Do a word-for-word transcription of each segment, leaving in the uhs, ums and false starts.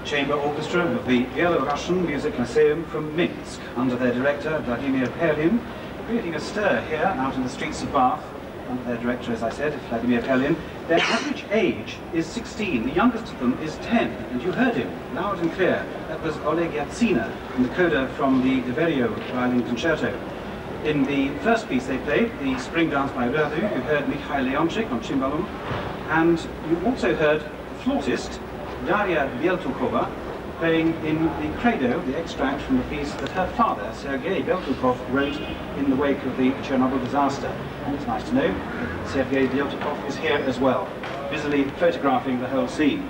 chamber orchestra of the Belarusian Music Lyceum from Minsk, under their director Vladimir Perlin, creating a stir here out in the streets of Bath, under their director, as I said, Vladimir Perlin. Their average age is sixteen, the youngest of them is ten, and you heard him loud and clear. That was Oleg Yatsina, the coda from the De Verio violin concerto. In the first piece they played, the Spring Dance by Radu, you heard Mikhail Leonchik on cimbalom, and you also heard the flautist Daria Bieltukova playing in the Credo, the extract from the piece that her father, Sergei Bieltukov, wrote in the wake of the Chernobyl disaster. And it's nice to know that Sergei Bieltukov is here as well, busily photographing the whole scene.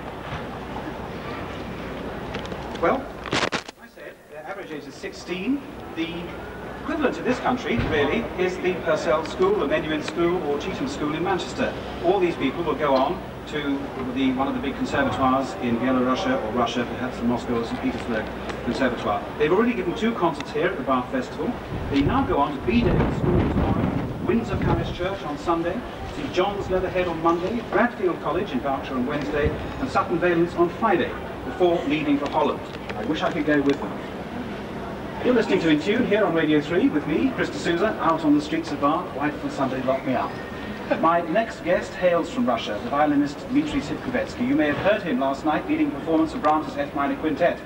Well, I said their average age is sixteen. The equivalent to this country, really, is the Purcell School, the Menuhin School, or Cheetham School in Manchester. All these people will go on to the, one of the big conservatoires in Belarus or Russia, perhaps the Moscow or Saint Petersburg Conservatoire. They've already given two concerts here at the Bath Festival. They now go on to Bedale School tomorrow, Windsor Palace Church on Sunday, Saint John's Leatherhead on Monday, Bradfield College in Berkshire on Wednesday, and Sutton Valence on Friday, before leaving for Holland. I wish I could go with them. You're listening to In Tune here on Radio three with me, Chris D'Souza, out on the streets of Bath, right from Sunday Lock Me Up. My next guest hails from Russia, the violinist Dmitry Sitkovetsky. You may have heard him last night leading a performance of Brahms' F minor quintet.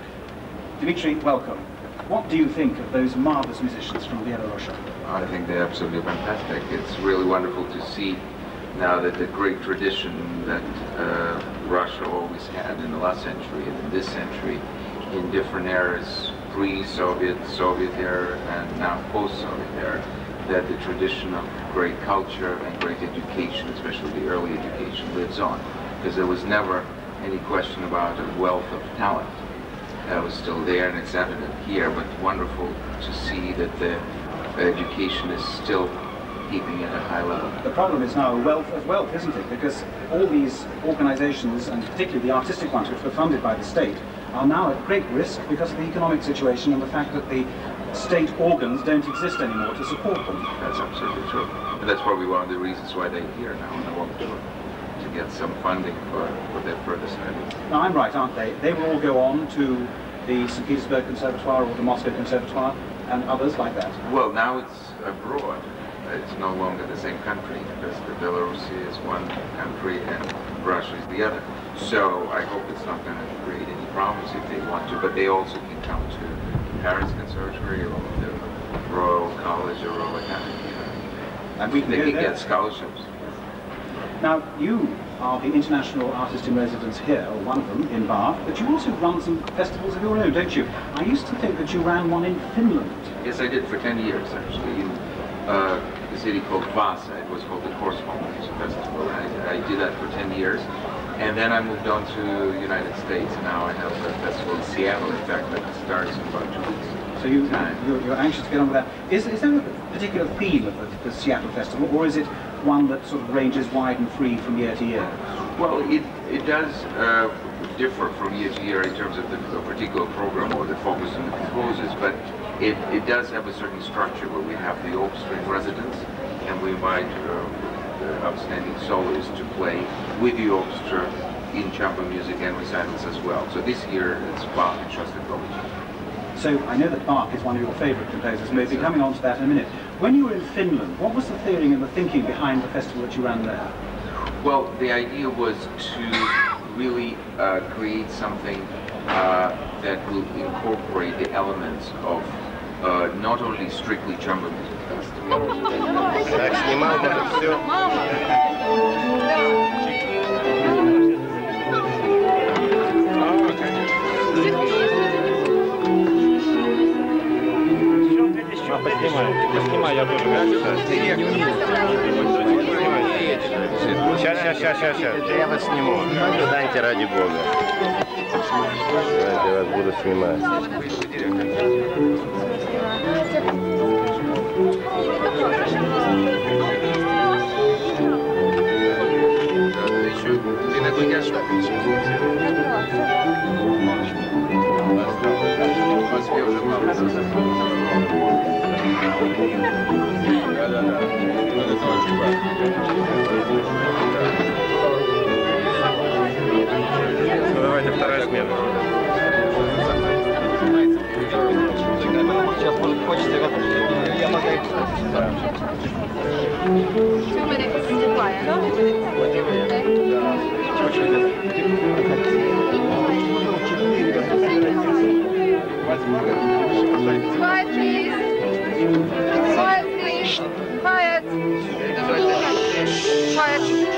Dmitry, welcome. What do you think of those marvelous musicians from Belarus? I think they're absolutely fantastic. It's really wonderful to see now that the great tradition that uh, Russia always had in the last century and in this century, in different eras, pre-Soviet, Soviet era, and now post-Soviet era, that the tradition of great culture and great education, especially the early education, lives on. Because there was never any question about a wealth of talent. That was still there, and it's evident here, but wonderful to see that the education is still keeping at a high level. The problem is now a wealth of wealth, isn't it? Because all these organizations, and particularly the artistic ones which were funded by the state, are now at great risk because of the economic situation and the fact that the state organs don't exist anymore to support them. That's absolutely true. And that's probably one of the reasons why they're here now and they want to, to get some funding for, for their further studies. Now I'm right, aren't they? They will all go on to the Saint Petersburg Conservatoire or the Moscow Conservatoire and others like that. Well, now it's abroad. It's no longer the same country because the Belarus is one country and Russia is the other. So I hope it's not going to create any problems if they want to, but they also can come to Paris Conservatory or the Royal College or Royal Academy. And we can they go can there. get scholarships. Now, you are the international artist in residence here, or one of them, in Bath, but you also run some festivals of your own, don't you? I used to think that you ran one in Finland. Yes, I did for ten years, actually, in uh, the city called Vasa. It was called the Korsholm Music Festival. I, I did that for ten years. And then I moved on to the United States, and now I have a festival in Seattle. In fact, that starts in about two weeks. So you, you're, you're anxious to get on with that. Is, is there a particular theme of the, the Seattle Festival, or is it one that sort of ranges wide and free from year to year? Well, it, it does uh, differ from year to year in terms of the a particular program or the focus on the composers, but it, it does have a certain structure where we have the orchestra in residence, and we invite uh, the outstanding soloists to play with the orchestra in chamber music and recitals as well. So this year it's Bach and Shostakovich. So I know that Bach is one of your favourite composers, and we'll be coming on to that in a minute. When you were in Finland, what was the theory and the thinking behind the festival that you ran there? Well, the idea was to really uh, create something uh, that will incorporate the elements of uh, not only strictly chamber music. Так, снимал это все. А, поснимай, поснимай, я тоже. Сейчас, сейчас, сейчас, сейчас, сейчас. Я вас сниму. Дайте ради Бога. Я вас буду снимать. Ты нагуляешь? Москве уже много. Да-да-да. Это очень важно. Ну, давайте вторая смена. хочется, вот я могу... Two minutes to quiet. Quiet, please. Quiet, please. Quiet. Quiet.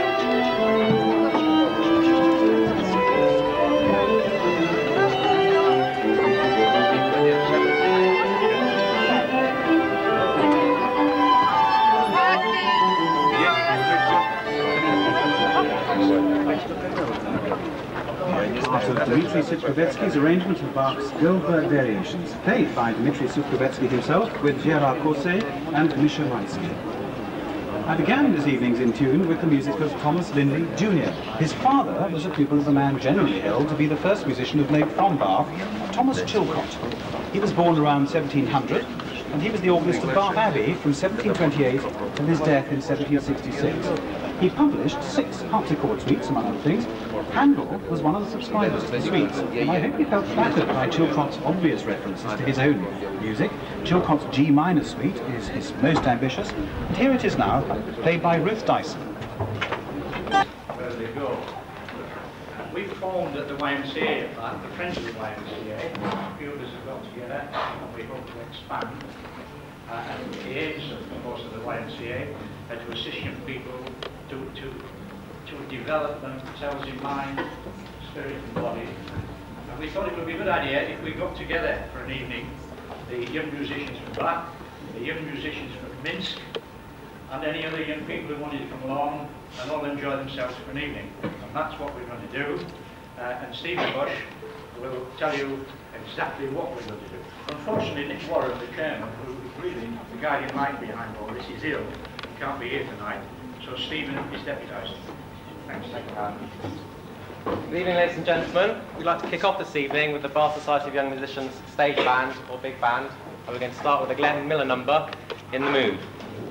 Of Dmitri Sitkovetsky's arrangement of Bach's Goldberg Variations, played by Dmitri Sitkovetsky himself with Gerard Corset and Misha Maitsky. I began this evening's in tune with the music of Thomas Lindley Junior His father was a pupil of the man generally held to be the first musician who played from Bach, Thomas Chilcott. He was born around seventeen hundred, and he was the organist of Bath Abbey from seventeen twenty-eight till his death in seventeen sixty-six. He published six harpsichord suites, among other things. Handel was one of the subscribers to the suites, and I hope he felt flattered by Chilcott's obvious references to his own music. Chilcott's G minor suite is his most ambitious, and here it is now, played by Ruth Dyson. There they go. We formed at the Y M C A, like the friends of the Y M C A, a few of us have got together, and we hope to expand. Uh, and the aims, of course, of the Y M C A are to assist young people to, to, to develop themselves in mind, spirit and body. And we thought it would be a good idea if we got together for an evening, the young musicians from Bach, the young musicians from Minsk, and any other young people who wanted to come along and all enjoy themselves for an evening. And that's what we're going to do. Uh, and Stephen Bush will tell you exactly what we're going to do. Unfortunately, Nick Warren, the chairman, who is really the guiding mind behind all this, is ill. He can't be here tonight. So Stephen is deputised. Thanks. Thank you. Good evening, ladies and gentlemen. We'd like to kick off this evening with the Bath Society of Young Musicians stage band, or big band. And we're going to start with a Glenn Miller number, In the Mood.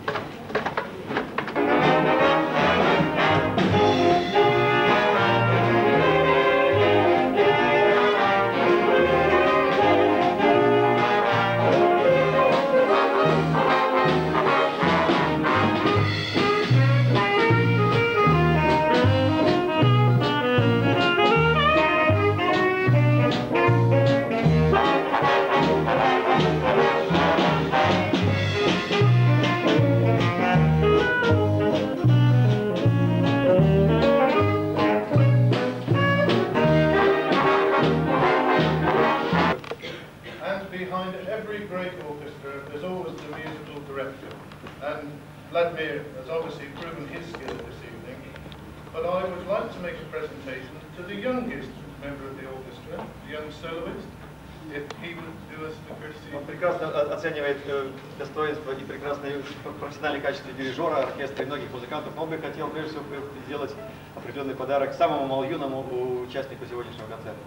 Vladimir has obviously proven his skill this evening, but I would like to make a presentation to the youngest member of the orchestra, the young soloist, if he would do us the courtesy. Он прекрасно оценивает достоинство и прекрасное профессиональное качество дирижера, оркестра и многих музыкантов. Он бы хотел, прежде всего, сделать определенный подарок самому малоюному участнику сегодняшнего концерта.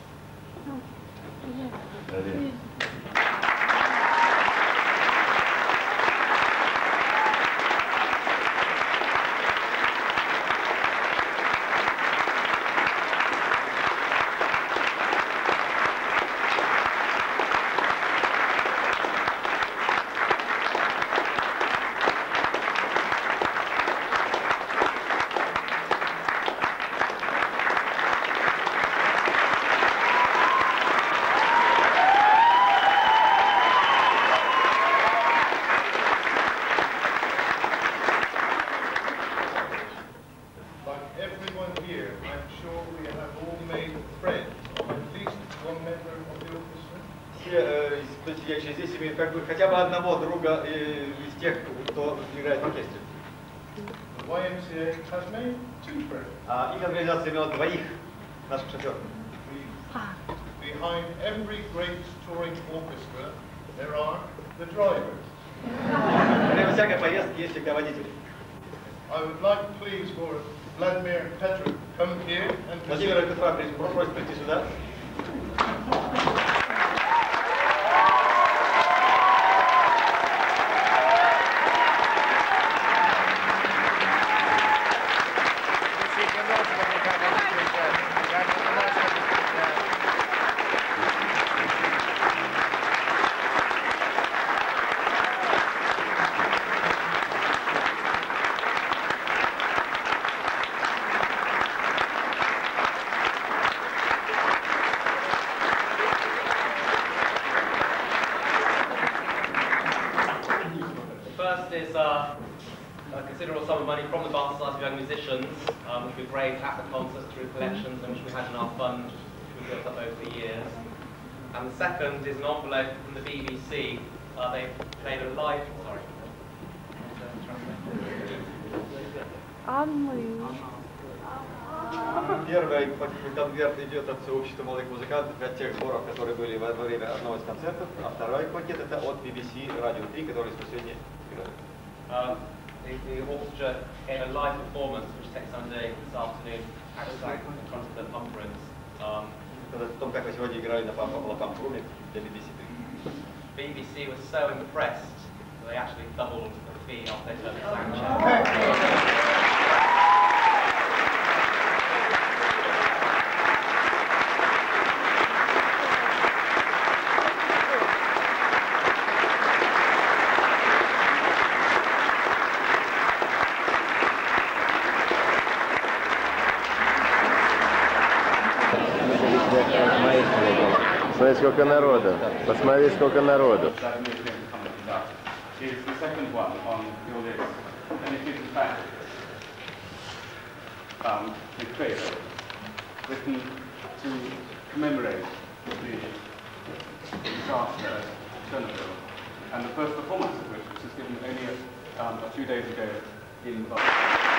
Хотя бы одного друга из тех, кто играет в оркестре. А их организация имела двоих наших шоферов. Behind every great touring orchestra, there are the drivers. Во всякой поездке есть всегда водители. I would like, please, for Vladimir Petrov come here and. Владимир Петрович, просит прийти сюда. first is uh, a considerable sum of money from the Bath Society of Young Musicians, um, which we've raised at the concerts through collections and which we had in our fund, which we built up over the years. And the second is an envelope from the B B C. Uh, they played a live, sorry. Первый конверт идет от сообщества молодых музыкантов, от тех сборов, которые были во время одного из концертов, а второй пакет это от би би си Radio три, который сегодня играет. Uh, the, the orchestra gave a live performance, which takes on doing this afternoon, outside in front of the conference. Um, Это о том, как мы сегодня играли на Пампруме для би би си три. B B C was so impressed that they actually doubled the fee after they heard the sound check. Смотри, сколько народу. Посмотри, сколько народу. Is the second one on your list, and it is in fact um, a prayer written to commemorate the disaster at Chernobyl, and the first performance of which was given only a, um, a few days ago in Bath.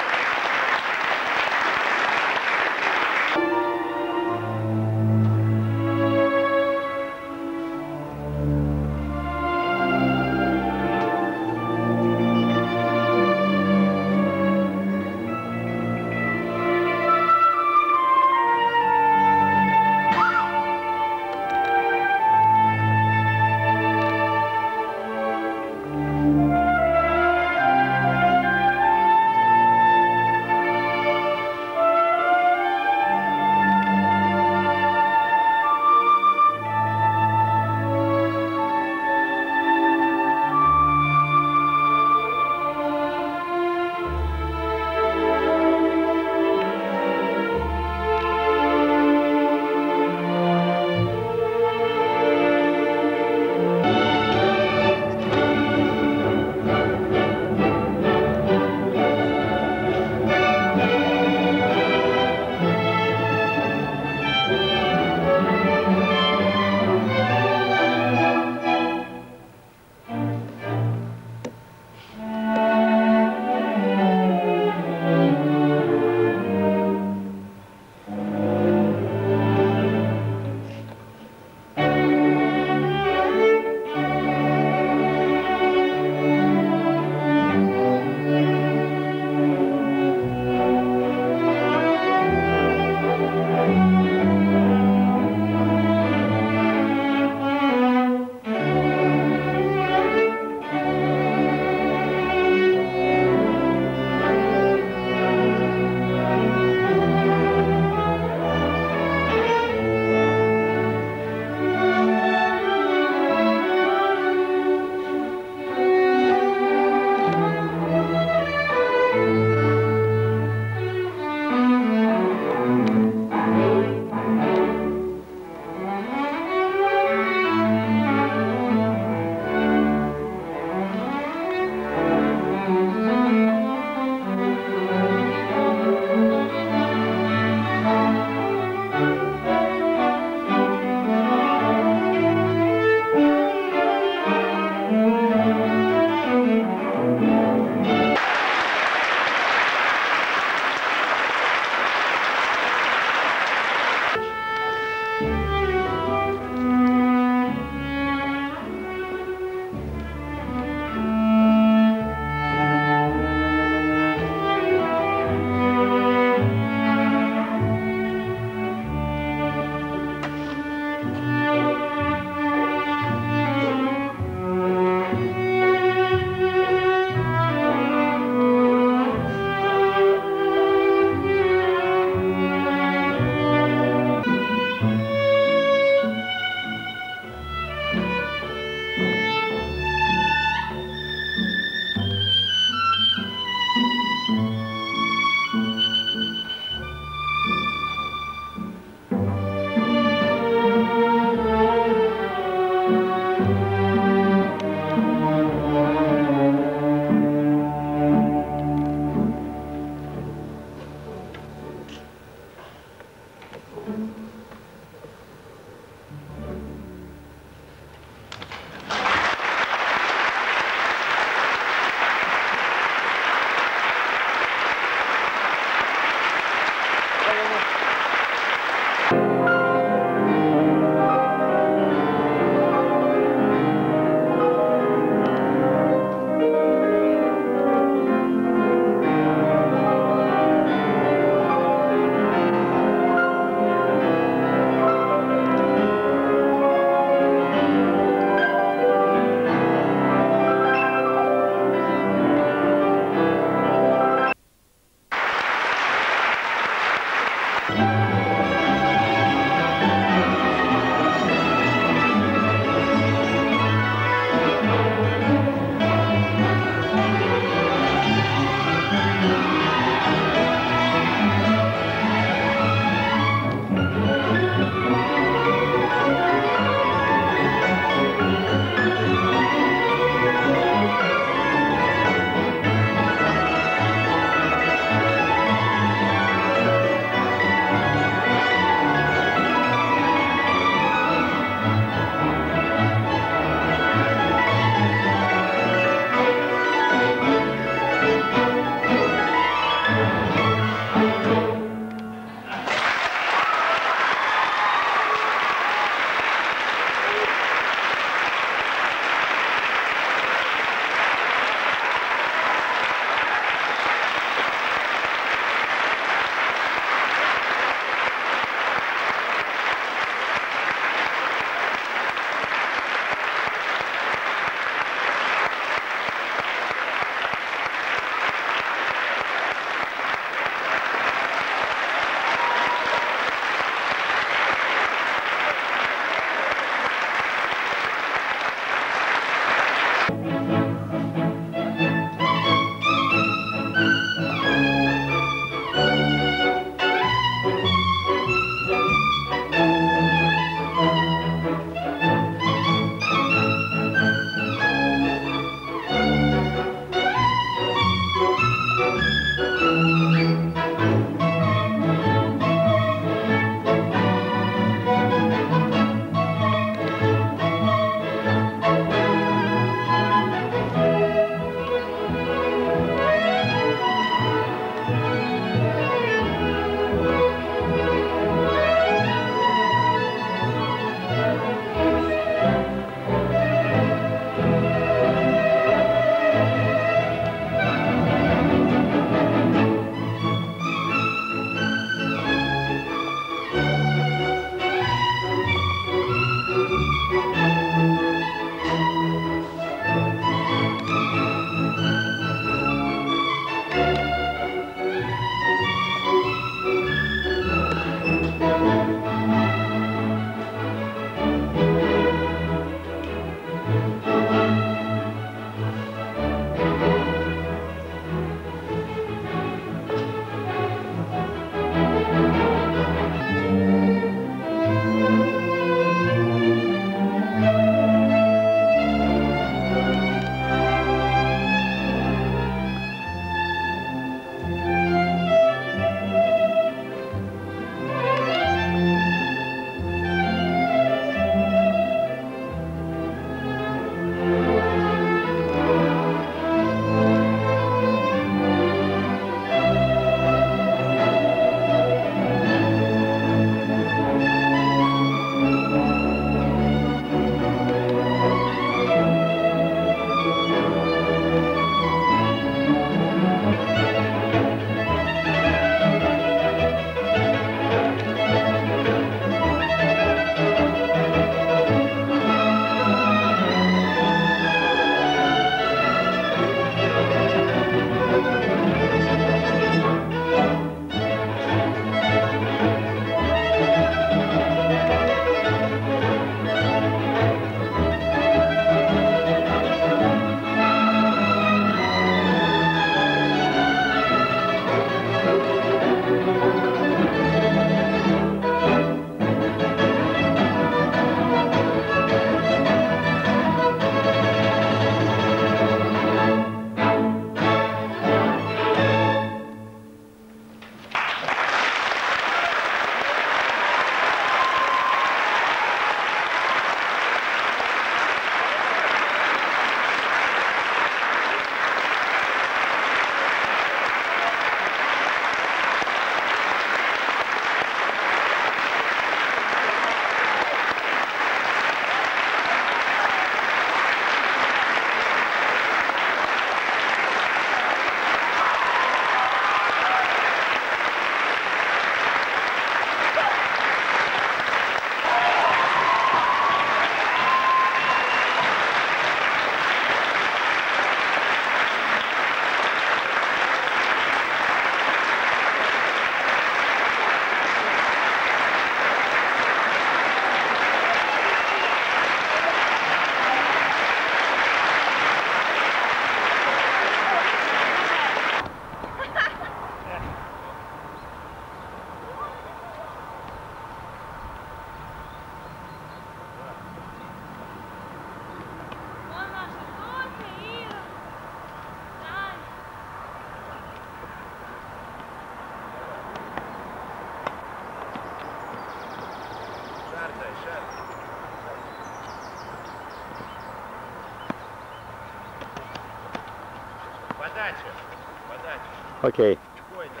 Подача. Подача. Окей. Спокойно.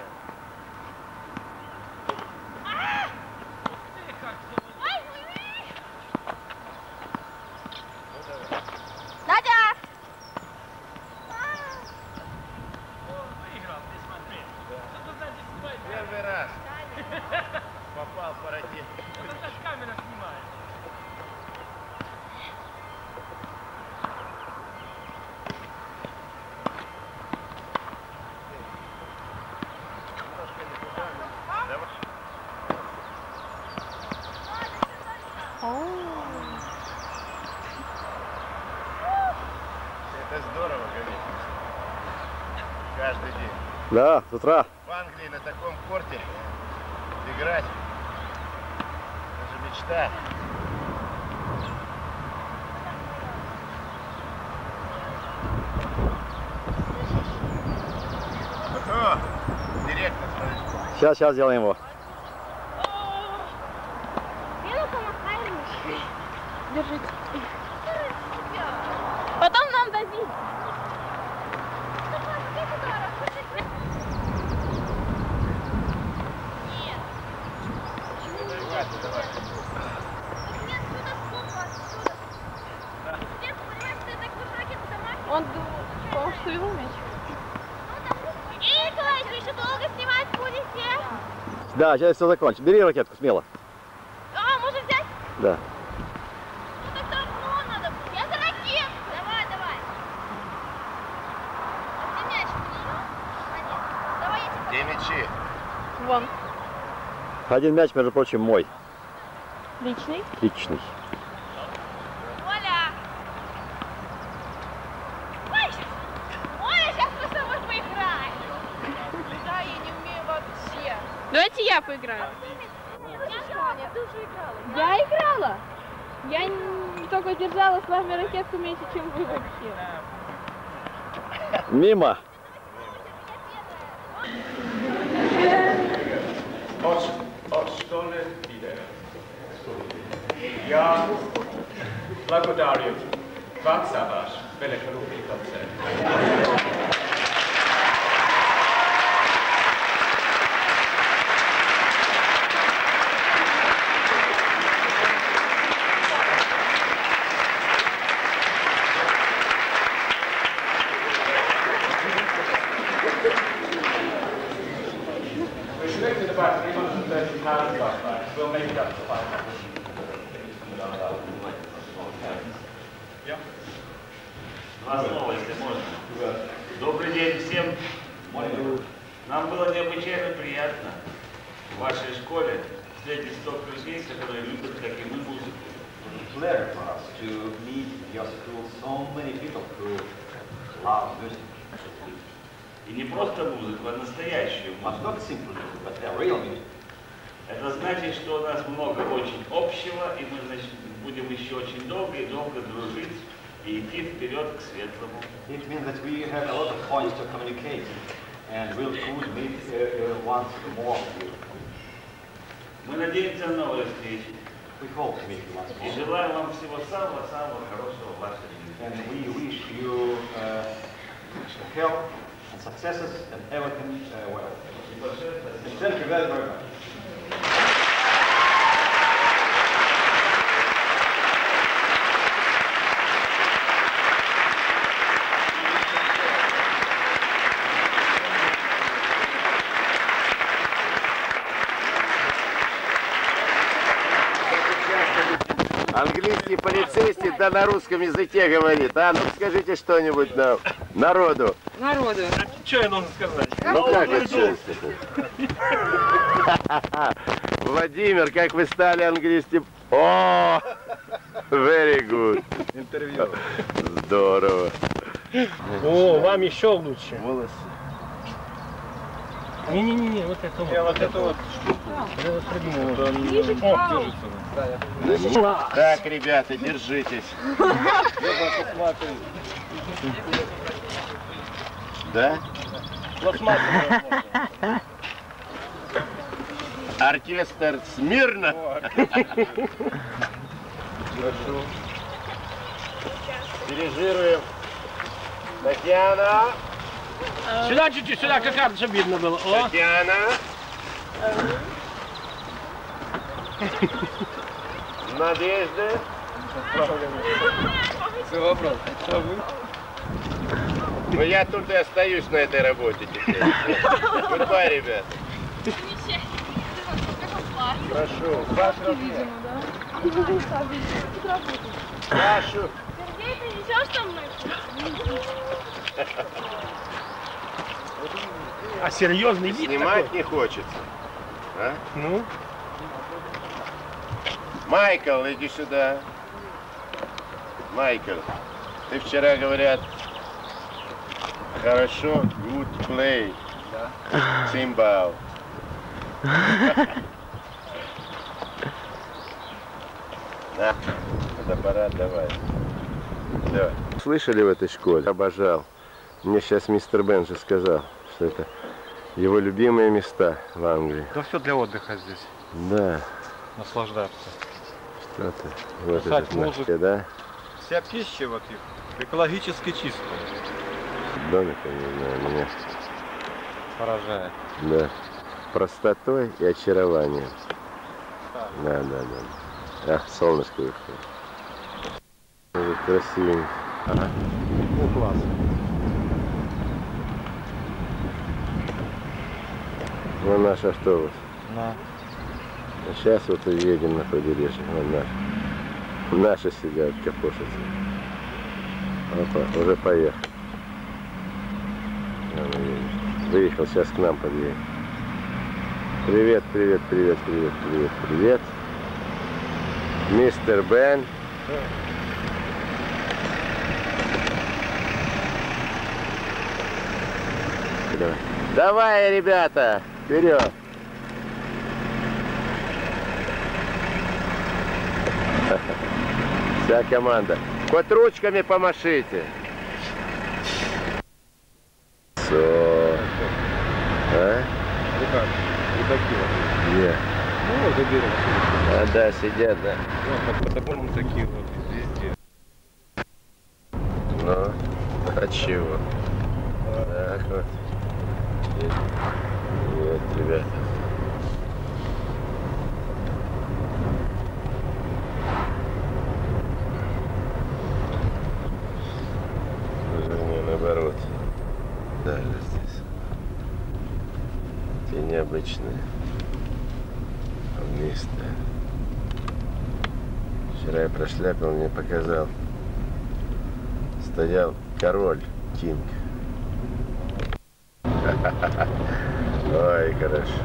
Надя! Первый раз. Попал по ракете. Камера снимает. Это здорово, конечно. Каждый день. Да, с утра. В Англии на таком корте играть. Это же мечта. О, директор, смотри. Сейчас, сейчас сделаем его. Держите. Потом нам дадим. Он думал, что его мяч. Эй, Николай, вы еще долго снимать будете? Да, сейчас все закончим. Бери ракетку смело. А, можно взять? Да. Ну так давно надо. Я за ракетку. Давай, давай. А ты мяч принял? Давай я тебе. Где мячи? Вон. Один мяч, между прочим, мой. Личный? Личный. Оля! Ой, Оля, сейчас мы с тобой поиграем. Да, я не умею вообще. Давайте я поиграю. Я тоже играла. Я играла? Я не только держала с вами ракетку меньше, чем вы вообще. Мимо. От, от школы видео. Я благодарю вас за ваш великолепный концерт. We selected about three hundred thirty pounds last night. We'll make it up to five hundred. Yeah. Два слова, если можно. Добрый день всем. Нам было необычайно приятно в вашей школе встретить столько людей, которые любят, как и мы, музыку. It's a pleasure for us to meet in your school so many people who love music. И не просто музыку, а настоящую But not музыку. simple music, but a real music. Это значит, что у нас много очень общего, и мы, значит, будем еще очень долго и долго дружить и идти вперед к светлому. It means that we have a lot of points to communicate and we'll could meet uh, uh, once more with you. Мы надеемся на новые встречи. We hope to meet you once И more. желаем вам всего-самого-самого хорошего в вашей жизни. And we wish you uh, health and successes and everything uh, well. And thank you very, very much. Английский полицейский, да на русском языке говорит. А ну скажите что-нибудь нам, народу. Народу. Что я должен сказать? Ну как это? Владимир, как вы стали английским? О, very good. Интервью. Здорово. О, вам еще лучше. Волосы. Не-не-не, вот это вот. Я вот это вот. Я вот придумал. О, держится. Так, ребята, держитесь. Да? Оркестр смирно. Хорошо. Дирижируем. Татьяна. Сюда чуть-чуть, сюда, как карту, чтобы видно было. О. Татьяна. Надежда. Все, вопрос. Что вы? Ну я тут и остаюсь на этой работе теперь. Goodbye, ребят. Прошу. Прошу. Прошу. Сергей, ты несешь там мышку? А серьезный вид Снимать такой? не хочется. А? Ну? Майкл, иди сюда. Майкл, ты вчера, говорят, хорошо, good play. Да. Цимбал. На, фотоаппарат давай. Давай. Слышали в этой школе? Обожал. Мне сейчас мистер Бен же сказал, что это его любимые места в Англии. Да все для отдыха здесь. Да. Наслаждаться. Что ты? Вот Слушать этот музыку. наш, да? Вся пища вот их экологически чистая. Домик, я не знаю, меня Поражает. да, простотой и очарованием. Да, да, да. А, солнышко выходит. Вот красивенько. Ага. Ну, класс. Вон наш автобус. На. А сейчас вот и едем на побережье. Вон наш. Наши сидят, капошатся. Опа, уже поехал. Выехал, сейчас к нам подъедет. Привет, привет, привет, привет, привет, привет. Мистер Бен. Давай. Давай, ребята, вперед. Вся команда. Хоть ручками помашите. Все. А? Ребят, рыбаки вот. Нет. Ну вот за берег. А, да, сидят, да. Вот, по по-моему, такие вот везде. Ну, а чего? Так вот. Вот, ребята. Движение наоборот. Даже здесь. Такие необычные. Волнистые. Вчера я прошляпил, мне показал. Стоял король Кинг. Ой, хорошо.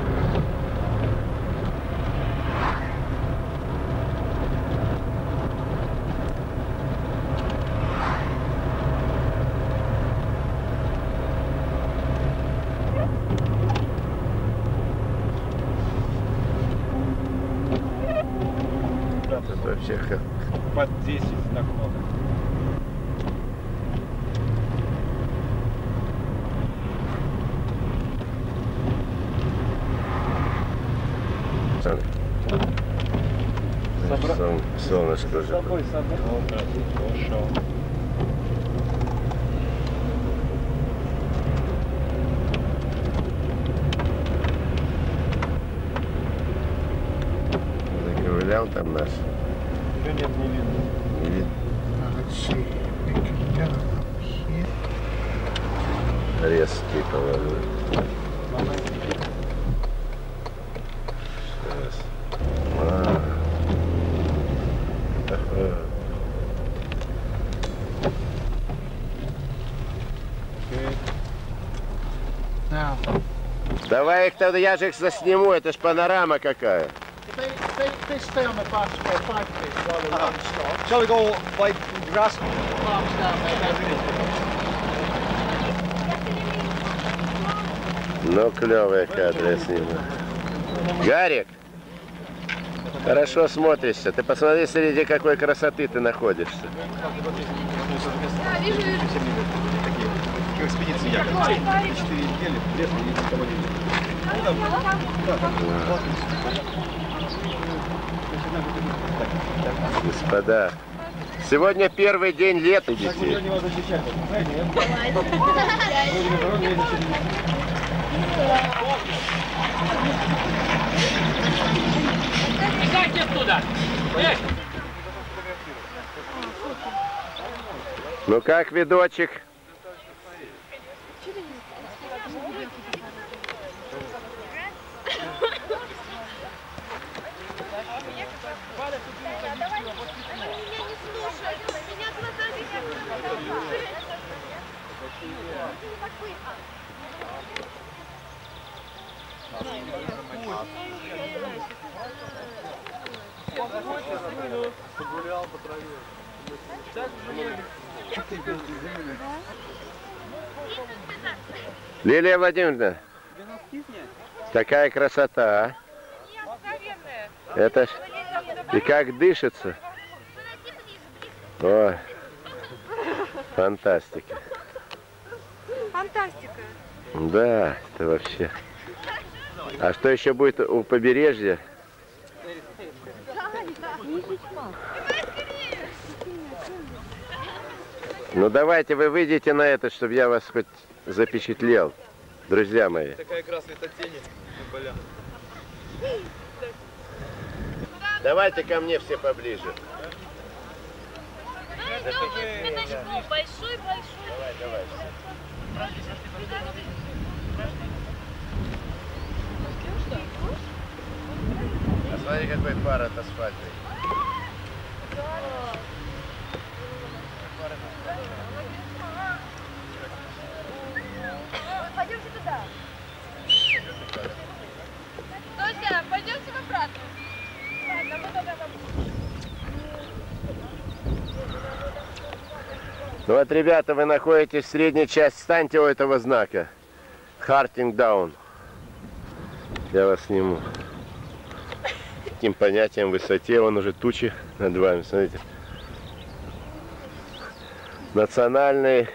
Тут вообще как Под десять знакомых. Собра... Сол... Солнышко С уже. собой собрал. Хорошо. Заковылял там наш. Еще нет, не видно. Не видно. Резкий поворот. Сейчас. А. Ага. Давай их тогда, я же их засниму, это ж панорама какая. They, they, they stay on the bus for five minutes while the run stops. Shall we go by grass? Parks down there. Ну, клевые кадры я сниму. Гарик, хорошо смотришься. Ты посмотри, среди какой красоты ты находишься. Да, вижу, вижу. Такие экспедиции я четыре недели, лес и никого не видел. Господа, Сегодня первый день лета, детей. Дайте оттуда! Эй! Ну как, видочек? Погулял по траве. Лилия Владимировна, такая красота, а? Это ж... И как дышится. О, фантастика. Фантастика. Да, это вообще. А что еще будет у побережья? Ну давайте вы выйдете на это, чтобы я вас хоть запечатлел, друзья мои. Такая игра светотени на полях. Давайте ко мне все поближе. Большой, большой. Давай, давай. А смотри, какой пар от асфальта. Пойдемте туда. Тося, пойдемте в обратно. Ладно, мы туда побудем. Ну вот, ребята, вы находитесь в средней части. Встаньте у этого знака. Хартинг даун. Я вас сниму. Таким понятием высоте, вон уже тучи над вами, смотрите. Национальный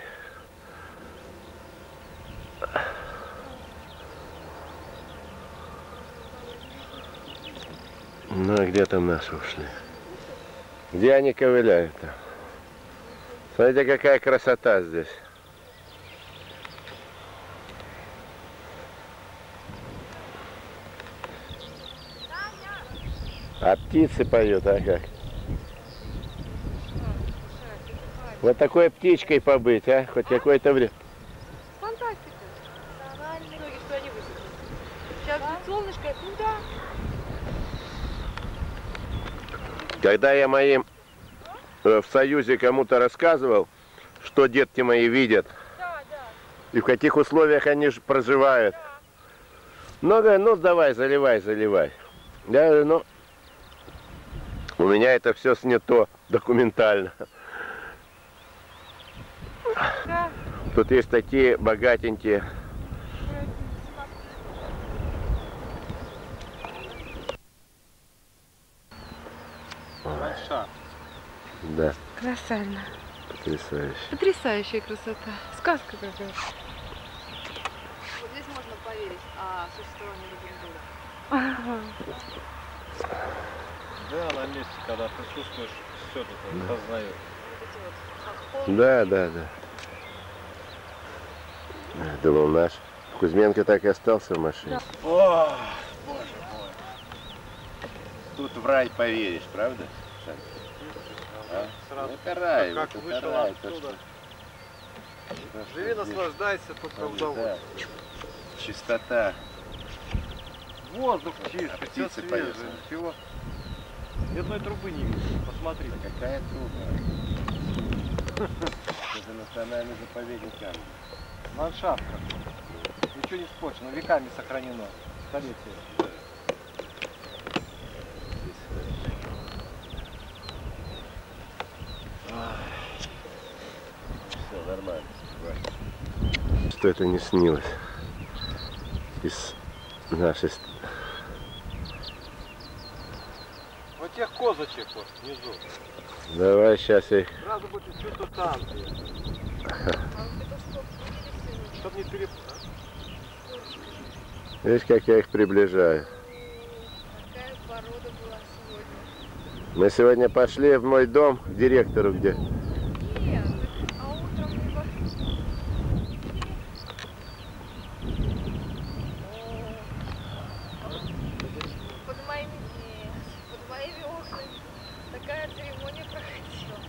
ну а где там наши ушли? Где они ковыляют-то? Смотрите, какая красота здесь. А птицы поют, а как? Вот такой птичкой побыть, а? Хоть какое-то время. Фантастика. Ноги, что они высохли. Сейчас будет солнышко, туда. Когда я моим э, в Союзе кому-то рассказывал, что детки мои видят, Да, да. и в каких условиях они ж проживают. Да. Ну, говорю, ну давай, заливай, заливай. Я говорю, ну, у меня это все снято документально. Да. Тут есть такие богатенькие. Ландшафт. Да, Красально. потрясающе. Потрясающая красота. Сказка какая. Вот здесь можно поверить о существовании Робин Гуда. Да, на месте, когда ты чувствуешь все это, осознаешь. Да, да, да. Я думал, наш Кузьменко так и остался в машине. О, боже мой. Тут в рай поверишь, правда? А? Сразу, Ну, это рай, как вот вышел это рай, то, отсюда. что- то, Живи, что здесь наслаждайся, только тоже, удовольствие. да. Чистота. Воздух чистый, А все птицы свежее, поют. ничего. Ни одной трубы не видно, посмотри. Какая труба? Это национальный заповедник Камень. Ландшафт какой. Ничего не споришь, но веками сохранено. Столетия. Все нормально. Что это не снилось из нашей... Вот тех козочек вот внизу. Давай сейчас я их... Сразу будет чувство танцы. Чтоб не перепутать. Видишь, как я их приближаю. Какая порода была сегодня. Мы сегодня пошли в мой дом к директору, где... Нет, а утром не пошли. Под моими... Нет, под моими окнами такая церемония проходила.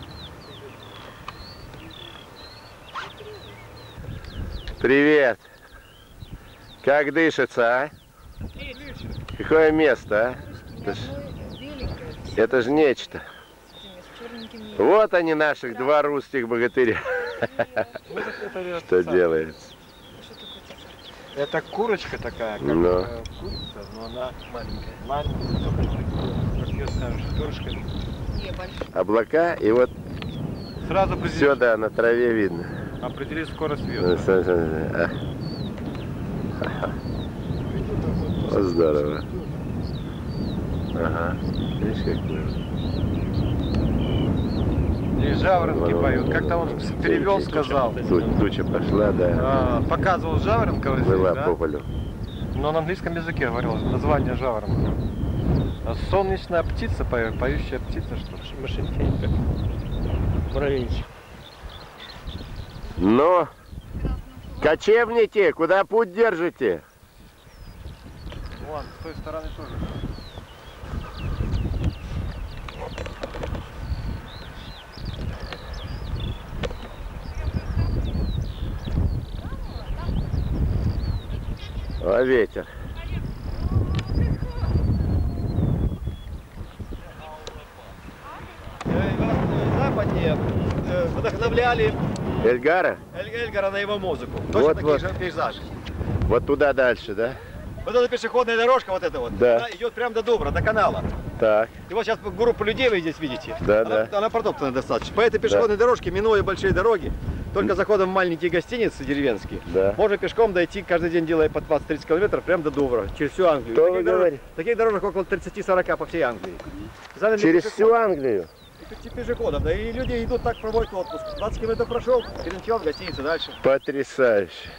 Привет! Как дышится, а? Какое место, а? Это ж, это ж нечто. Вот они, наших два русских богатыря. Что делается? Это курочка такая, как но. курица, но она маленькая. Маленькая, как ее скажешь, перышко. Облака, и вот сразу все, да, на траве видно. Определи скорость ветра. Вот здорово. Ага. Видишь, как было? И жаворонки Вон, поют. вон, Как-то вон, он вон. перевел, Туча, сказал. Туча пошла, да. А, показывал жаворонков здесь, Была да? по полю. Но на английском языке говорил название жаворонка. А солнечная птица, пою, поющая птица, что ли? Машинка. Муравейчик. Ну, кочевники, куда путь держите? Вон, с той стороны тоже. О, ветер. Западнее вдохновляли Эльгара? Эль Эльгара на его музыку. Точно Вот, такие вот. же пейзажи. Вот туда дальше, да? Вот эта пешеходная дорожка, вот эта вот, Да. она идет прямо до Дубра, до канала. Так. И вот сейчас группу людей вы здесь видите. Да, она, да. она протоптана достаточно. По этой пешеходной Да. дорожке, минуя большие дороги, только заходом в маленькие гостиницы деревенские, Да. можно пешком дойти, каждый день делая по двадцать-тридцать километров, прямо до Дубра, через всю Англию. Что таких, вы дорог, говорите? таких дорожек около тридцати-сорока по всей Англии. Заняли Через пешеход- всю Англию? пяти пешеходов, да, и люди идут так, проводят отпуск. двадцать километров прошел, переночевал в гостинице, дальше. Потрясающе.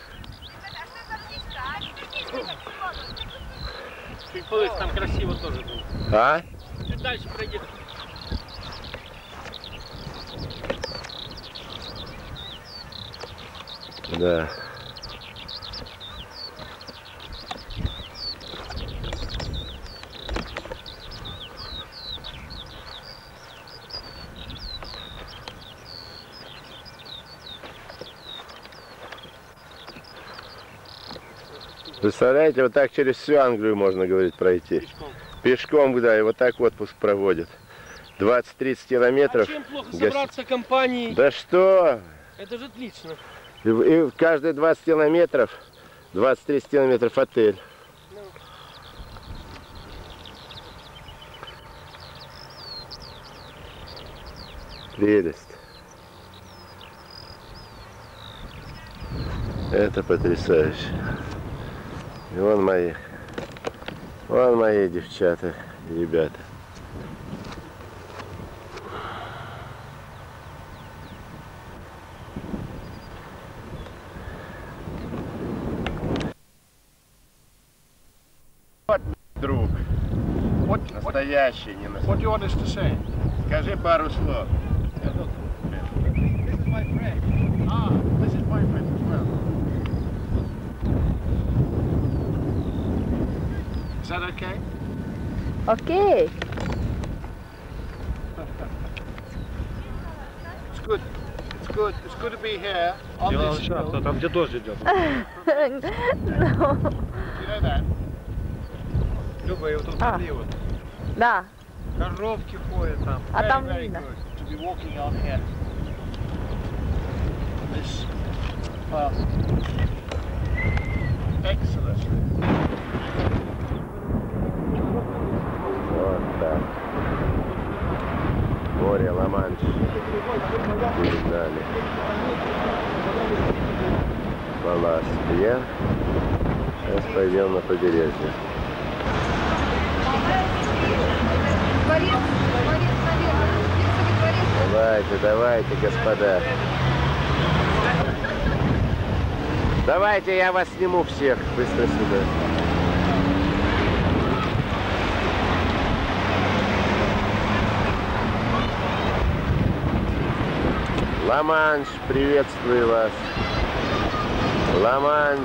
Ты плывешь, там красиво тоже будет. А? Чуть дальше пройди. Да. Представляете, вот так через всю Англию можно, говорить, пройти. Пешком. Пешком, да, и вот так отпуск проводят. двадцать-тридцать километров. А чем плохо Гость- собраться компанией? Да что? Это же отлично. И, и каждые двадцать километров, двадцать-тридцать километров отель. Прелесть. Это потрясающе. И вон мои, вон мои девчата и ребята. Вот, друг. What, Настоящий, не настоящий. what do you want us to say? Скажи пару слов. This is my friend. Ah, this is my friend as well. Is that okay? Окей. It's good. It's good. It's good to be here on Дело this еще, hill. там где дождь идет. You know that? Люба, и вот тут А. вот Да. коровки ходят там. А там Very видно. good to be walking on here. This path. Excellent. Вот так. Море Ла-Манш. Перед нами. Палас-Пьер. Сейчас пойдем на побережье. Дворец, дворец, наверное. Пирсовый дворец. Давайте, давайте, господа. Давайте я вас сниму всех. Быстро сюда. Ла-Манш, приветствую вас. Ла-Манш.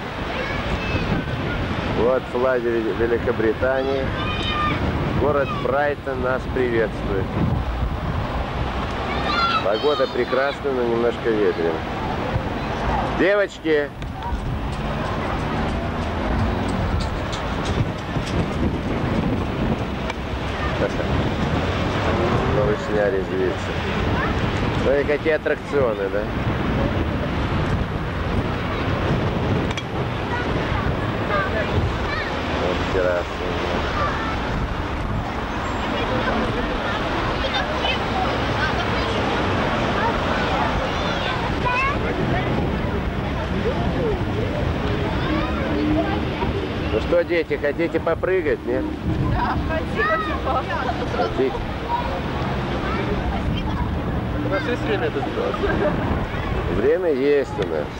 Вот флаг Великобритании. Город Брайтон нас приветствует. Погода прекрасная, но немножко ветрено. Девочки! Малышня резвится. Ну и какие аттракционы, да? Вот терраса. Ну что, дети, хотите попрыгать, нет? Да, хотите. Хотите? У нас есть время это сделать? Время есть у нас.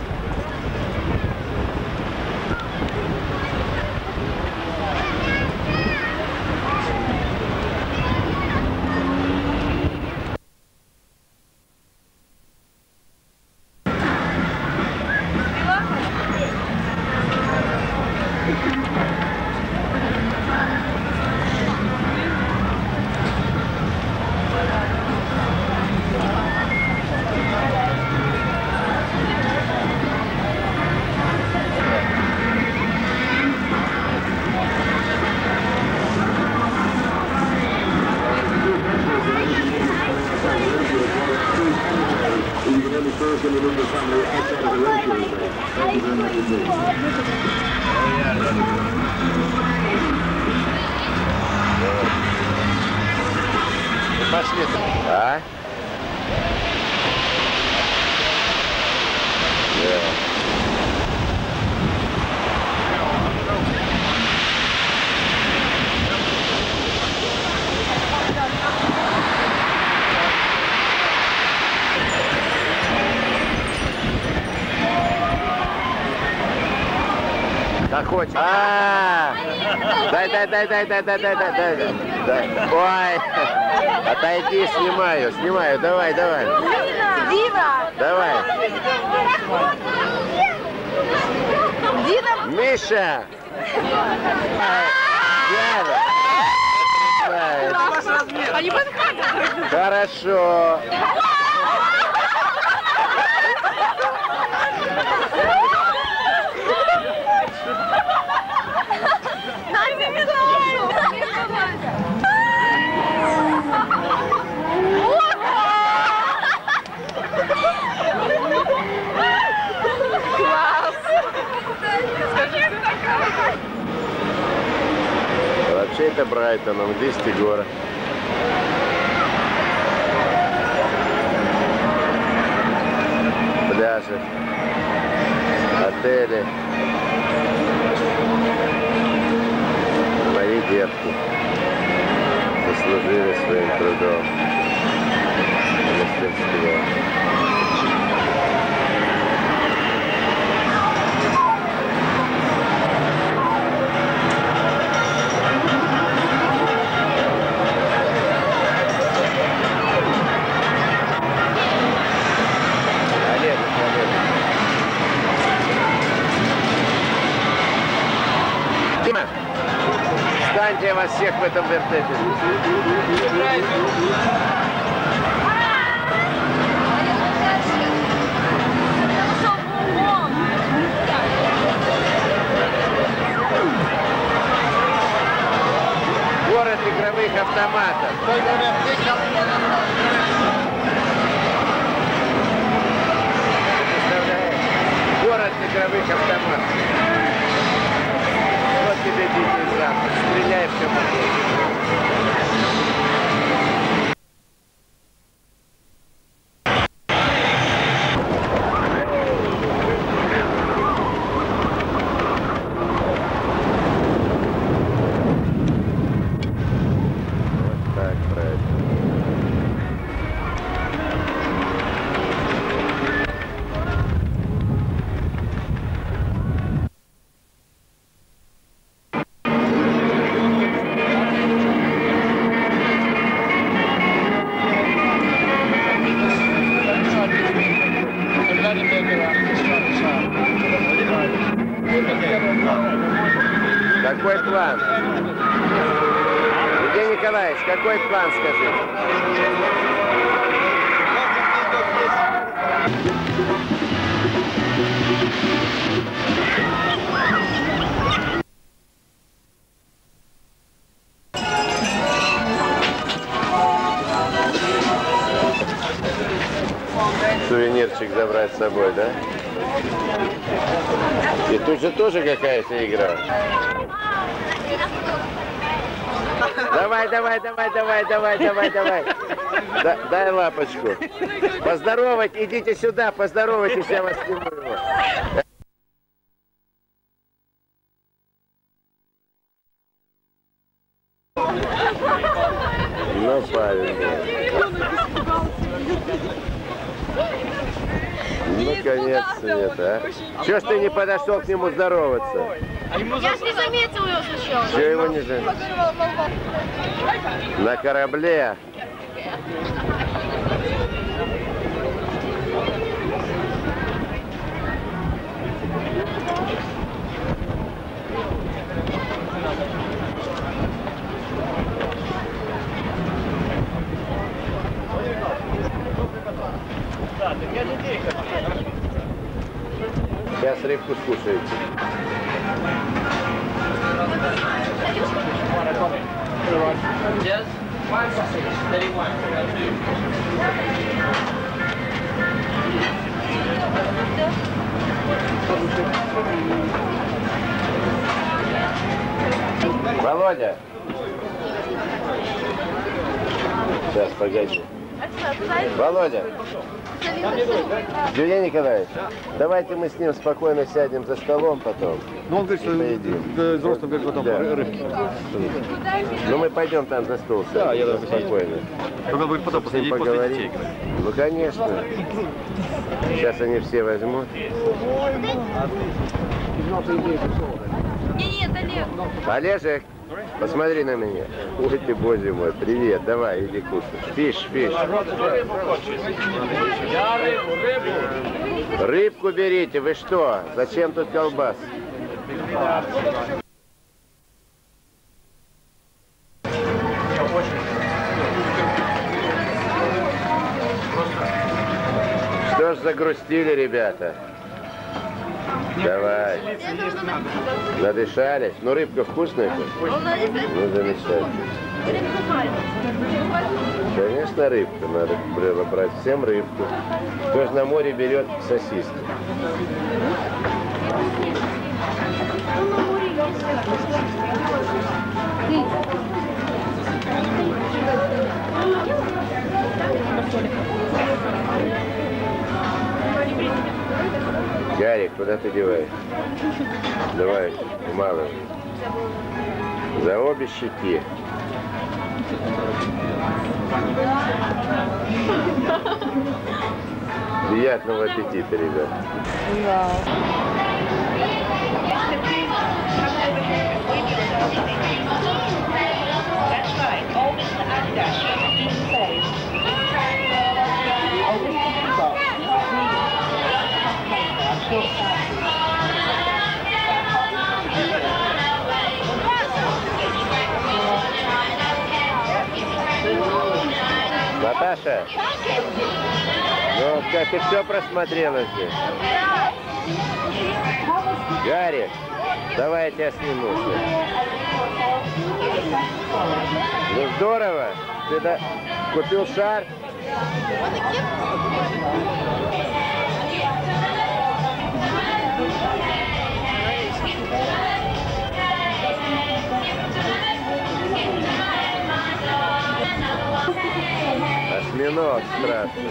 Пошли. А? Да. Как хочешь. А, дай, дай, дай, дай, дай, дай, дай, дай, дай. Ой, отойди, снимаю, снимаю. Давай, давай. Дина! Давай. Дина! Миша! Они подходят. Хорошо. Вообще это Брайтон, он десять город. Пляжи, отели. Мои детки заслужили своим трудом мастерство. Дима, встаньте вас всех в этом вертепе. Город игровых автоматов. Представляешь? Город игровых автоматов. Вот тебе дикий запад. Стреляй все. какой план? Евгений Николаевич, какой план, скажите? Сувенирчик забрать с собой, да? И тут же тоже какая-то игра. Давай, давай, давай, давай, давай, давай, давай. Да, дай лапочку. Поздоровать, идите сюда, поздоровайтесь, я вас сниму его. Ну, Павел. Ну, наконец-то нет, а? Чего ж ты не подошел к нему здороваться? Я ж не заметил его сначала. Чего его не заметил? На корабле. Сейчас рыбку скушаете. Yes. One sausage, thirty-one. Володя! Сейчас, погоди. Володя! Евгений Николаевич, давайте мы с ним спокойно сядем за столом потом. Ну, он говорит, что взрослым говорит, потом да. рыбки. Ну, мы пойдем там за стол. Да, я даже спокойно. Только говорит, потом посидеть после детей. Ну, конечно. Сейчас они все возьмут. Не, нет, Олег. Олежек, посмотри на меня. Ой ты, боже мой, привет, давай, иди кушай. Фиш, фиш. Рыбку берите, вы что? Зачем тут колбас? Что ж загрустили, ребята? Давай. Надышались? Ну, рыбка вкусная? Ну, замечательно. Конечно, рыбка. Надо было брать всем рыбку. Кто же на море берет сосиски? Ярик, куда ты деваешь? Давай, умалывай. За обе щеки. Приятного аппетита, ребят. Наташа, ну как ты все просмотрела здесь? Гарри, давай я тебя сниму. Ну здорово, ты да... купил шар? Осьминог страшный.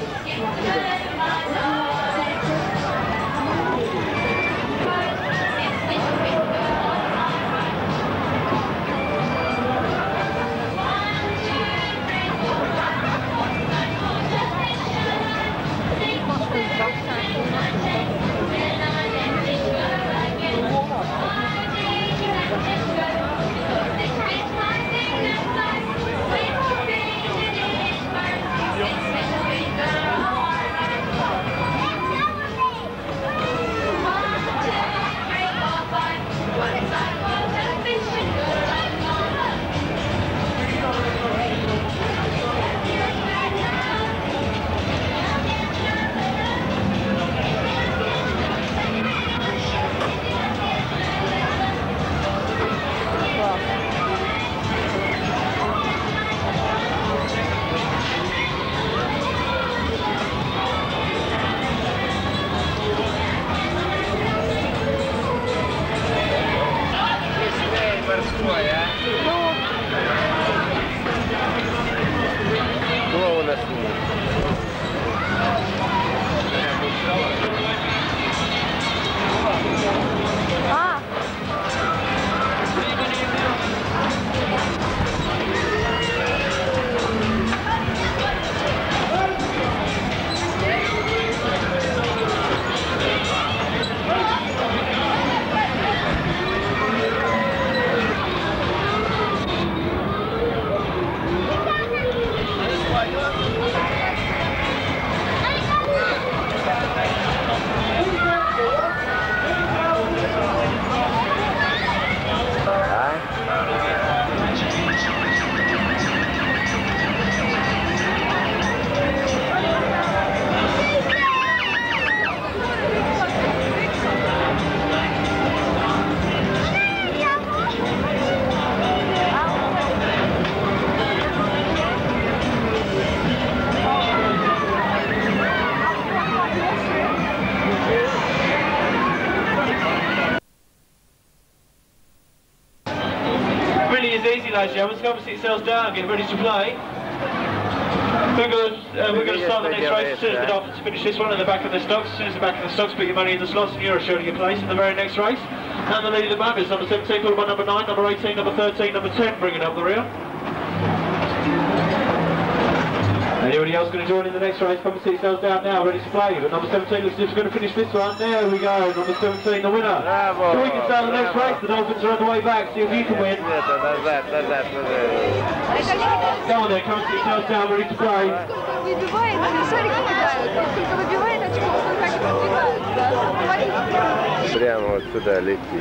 ladies and gentlemen. Come and sit yourselves down, get ready to play. We're going to uh, we're going to start the next race as soon as the Dolphins finish this one in the back of the stocks. As soon as the back of the stocks, put your money in the slots and you're assured your place in the very next race. And the lead at the moment is number seventeen, followed by number nine, number eighteen, number thirteen, number ten, bringing up the rear. Anybody else going to join in the next race? Come and sit yourselves down now, ready to play. But number seventeen looks as if he's going to finish this one. There we go, number seventeen, the winner. Bravo, so we can start the next bravo. race. The Dolphins are on the way back. See if you can win. Назад, назад, назад. Come on then, come and sit yourselves down, ready to play. Выбивает, шарики кидают. Сколько выбивает очков, сколько они подбивают. Прямо вот сюда лети.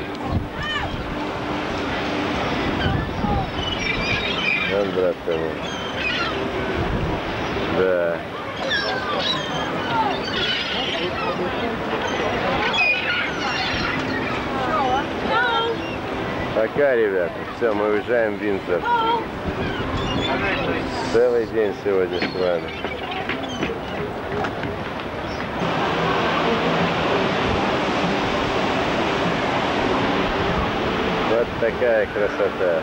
Вот, брат мой. Да. Пока, ребята. Все, мы уезжаем в Виндзор. Целый день сегодня с вами. Вот такая красота.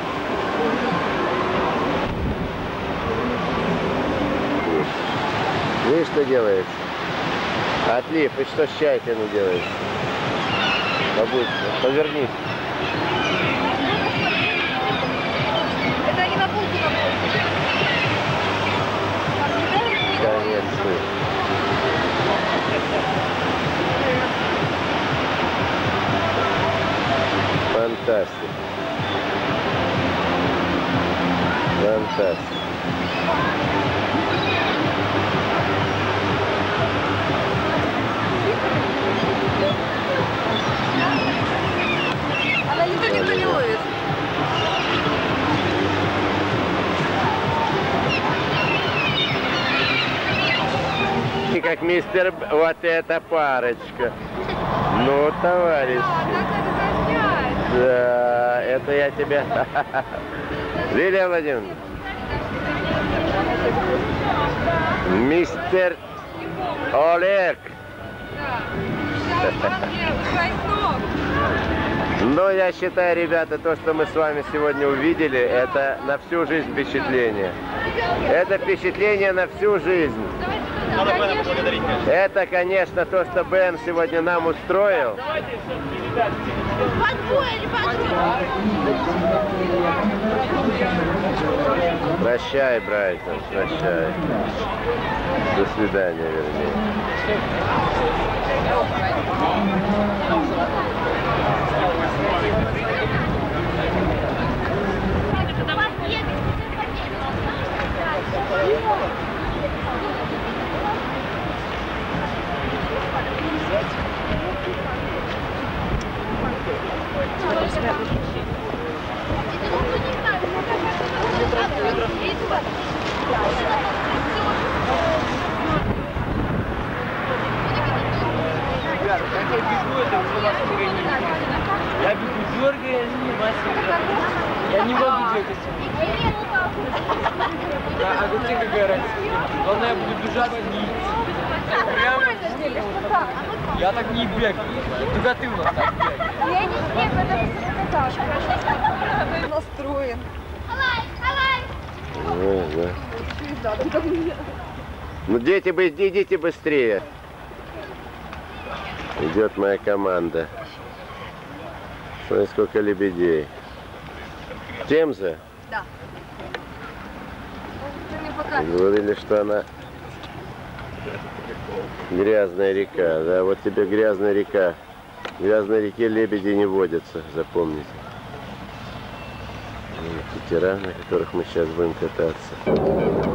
Видишь, что делается? Отлив, и что с чайками делается? Побудь, повернись. Это они на булку находятся. Конец. Фантастика. Фантастика. Она никто никто не ловит. И как мистер Б... Вот эта парочка. Ну, товарищи. Да, это я тебя... Лилия Владимировна. Мистер Олег. Но я считаю, ребята, то, что мы с вами сегодня увидели, это на всю жизнь впечатление. Это впечатление на всю жизнь. Это, конечно, то, что Бен сегодня нам устроил. Прощай, Брайтон, прощай. До свидания, вернее. Ребята, как я бегу, это уже вас погонить. Я бегу, дергаясь, я не могу двигаться. Да, а где какая разница? Главное, я буду бежать и прямо. Я так не бегаю. Только ты у нас так бегаешь. Я не бегаю, это настроен. Да, да. Ну, дети, бы, идите быстрее. Идет моя команда. Смотри, сколько лебедей. Темза? Да. Говорили, что она грязная река. Да, вот тебе грязная река. В грязной реке лебеди не водятся, запомните. Катера, на которых мы сейчас будем кататься.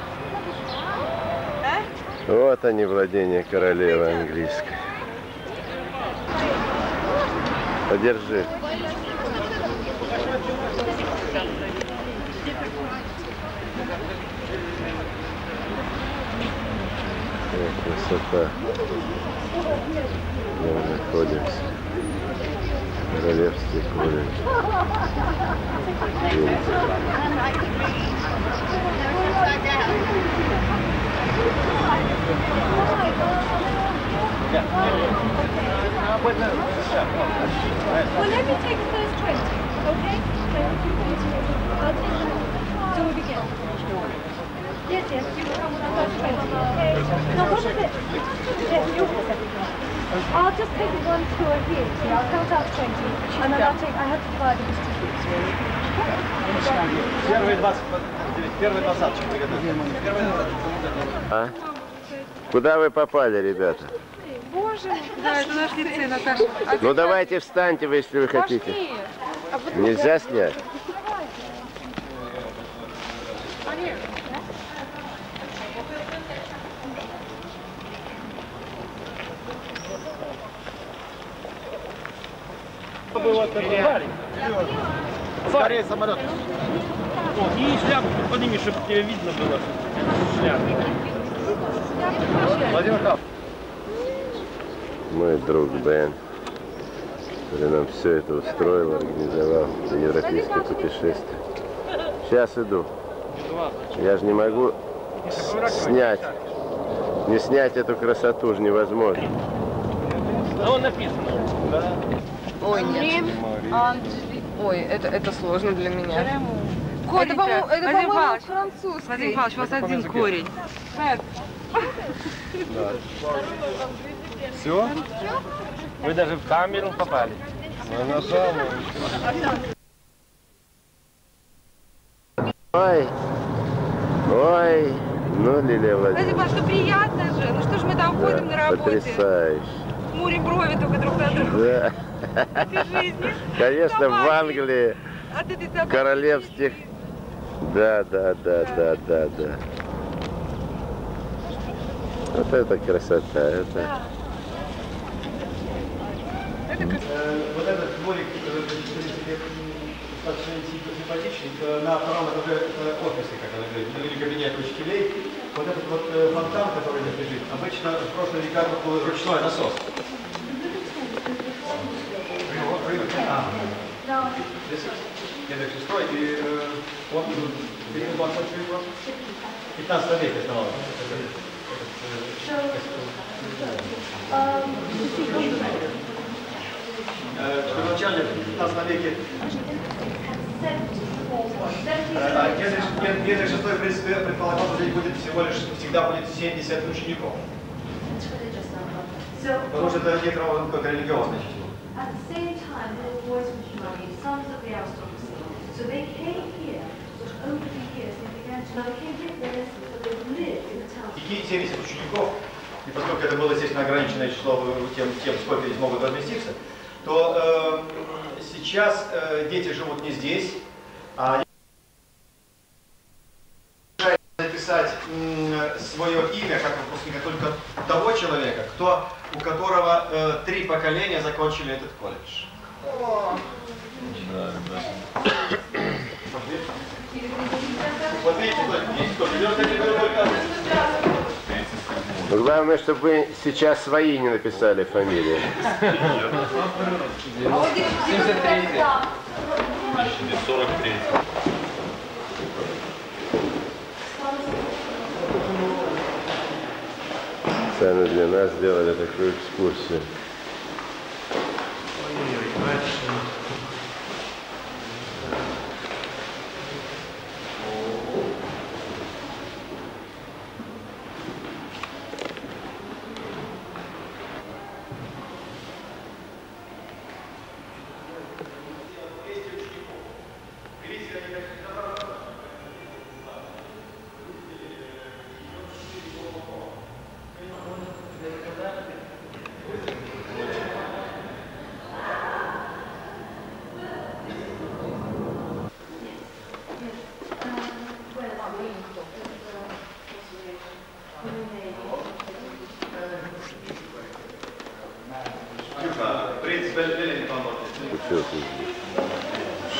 Вот они, владения королевы английской. Подержи. Красота. Где мы находимся? Королевский колледж. Well, let me take the first twenty, okay? I'll take them all. So we begin. Yes, yes, you come with the first twenty, okay? Now what is it? Yes, you will set it up. I'll just take the ones who are here. See, I'll count out twenty, and then I'll take, I have to divide them into groups, really. Первые двадцать, первые двадцаточки приготовили. Первые двадцаточки. А? Куда вы попали, ребята? Боже, да, это наш лицей, Наташа. Ну давайте встаньте вы, если вы хотите. Нельзя снять? Скорее самолет. О, и шляпу подними, чтобы тебе видно было. Шляпу. Владимир Кав. Мой друг Бен, который нам все это устроил, организовал, это европейское путешествие. Сейчас иду. Я же не могу снять. Не снять эту красоту же невозможно. Ну, написано. Да. Ой, нет. Ой, это, это сложно для меня. Это, по-моему, это, по-моему, французский. Владимир Павлович, у вас один корень. Все? Вы даже в камеру попали. Ну, нажал. Ой, ой, ну, Лилия Владимир Владимировна. Павлович, ну приятно же. Ну что ж мы там ходим на работе? Потрясающе. Хмурим брови только друг на друга. Да. жизни. Конечно, в Англии, От этой собаки. королевских. Да, да, да, да, да, да. Вот это красота, это. Вот этот дворик, в принципе, достаточно симпатичный. На втором этаже офисы, как она говорит, или кабинет учителей. Вот этот вот фонтан, который здесь лежит, обычно в прошлом веке был ручной насос. А, Генрих шестой, и он в пятнадцатом веке основал. Первоначально в пятнадцатом веке Генрих шестой, в принципе, предполагал, что здесь будет всего лишь, всегда будет семьдесят учеников. Потому что это некоторого как религиозное число. И семьдесят учеников, и поскольку это было, естественно, ограниченное число тем, тем сколько здесь могут разместиться, то э, сейчас э, дети живут не здесь, а они решают написать э, свое имя как выпускника только того человека, кто, у которого э, три поколения закончили этот колледж. Да, да. Вот видите, есть кто-то, только... Но главное, чтобы вы сейчас свои не написали фамилии. семьдесят третий. сорок третий. Сами для нас сделали такую экскурсию. Принцип Ленина поможет.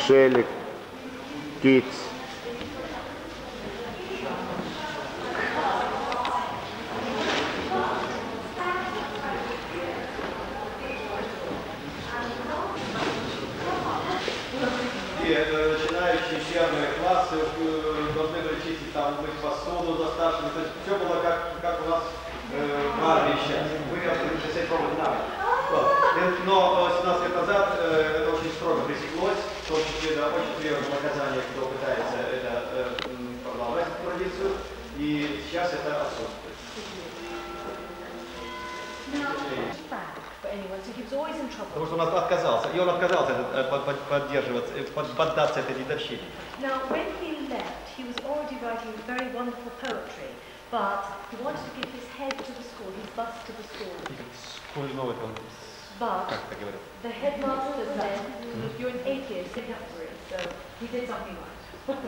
Шелик, Китс. Начинающие первые классы должны были чистить, там, быть посуду за старшими. То есть все было как, как у нас э, в армии сейчас. Мы как-то пробовать надо. Но семнадцать лет назад э, это очень строго пресеклось, в том числе да, очень серьезное наказание, кто пытается это, э, продолжать эту традицию. И сейчас это отсутствует. Потому что он отказался, и он отказался поддерживаться, поддаться этой дедовщине. Now, when he left, he was already writing very wonderful poetry, but he wanted to give his head to the school, his bust to the school. But the headmaster said, "You're an atheist, sit up for it." So he did something right.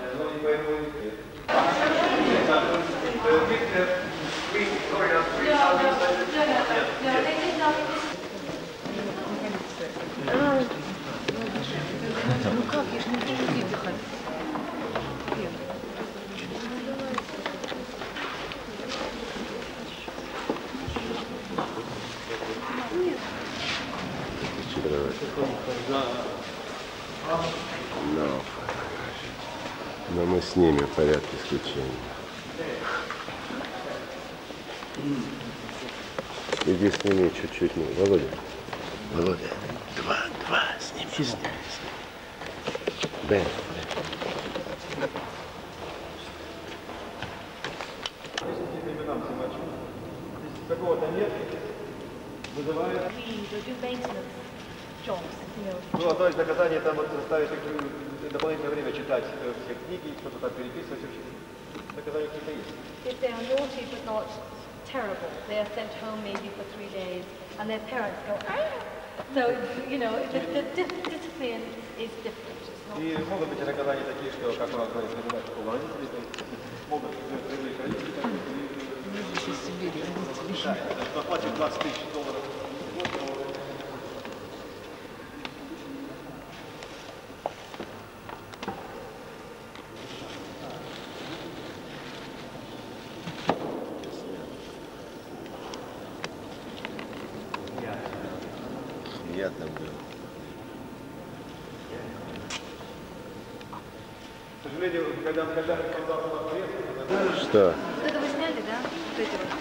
Ну как, я ж не буду выпихать. No. Но мы снимем в порядке исключения. Иди сними чуть-чуть. Ну, Володя. Володя. Два, два. Сними, сними, сними. Бен. Какого-то нет, вызывает. Ну, одно из наказаний там вот заставить дополнительное время читать все книги, что-то там переписывать. Наказания какие-то есть. If they are naughty but not terrible, they are sent home maybe for three days, and their parents go, ah! So, you know, the, the discipline is different. И могут быть наказания такие, что, как у нас говорят, занимать школу родителей, могут привлечь родителей, что платят двадцать тысяч долларов в год. Я там был. К сожалению, когда когда показал на Что? Вот это вы сняли, да? Вот эти вот.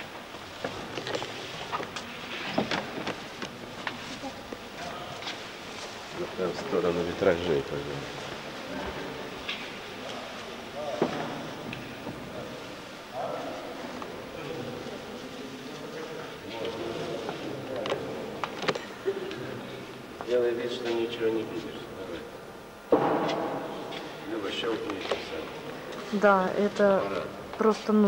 Ну, прям в сторону витражей, пожалуйста. Делай вид, что ничего не видишь. Давай. Люба, щелкни это сам. Да, это просто ну.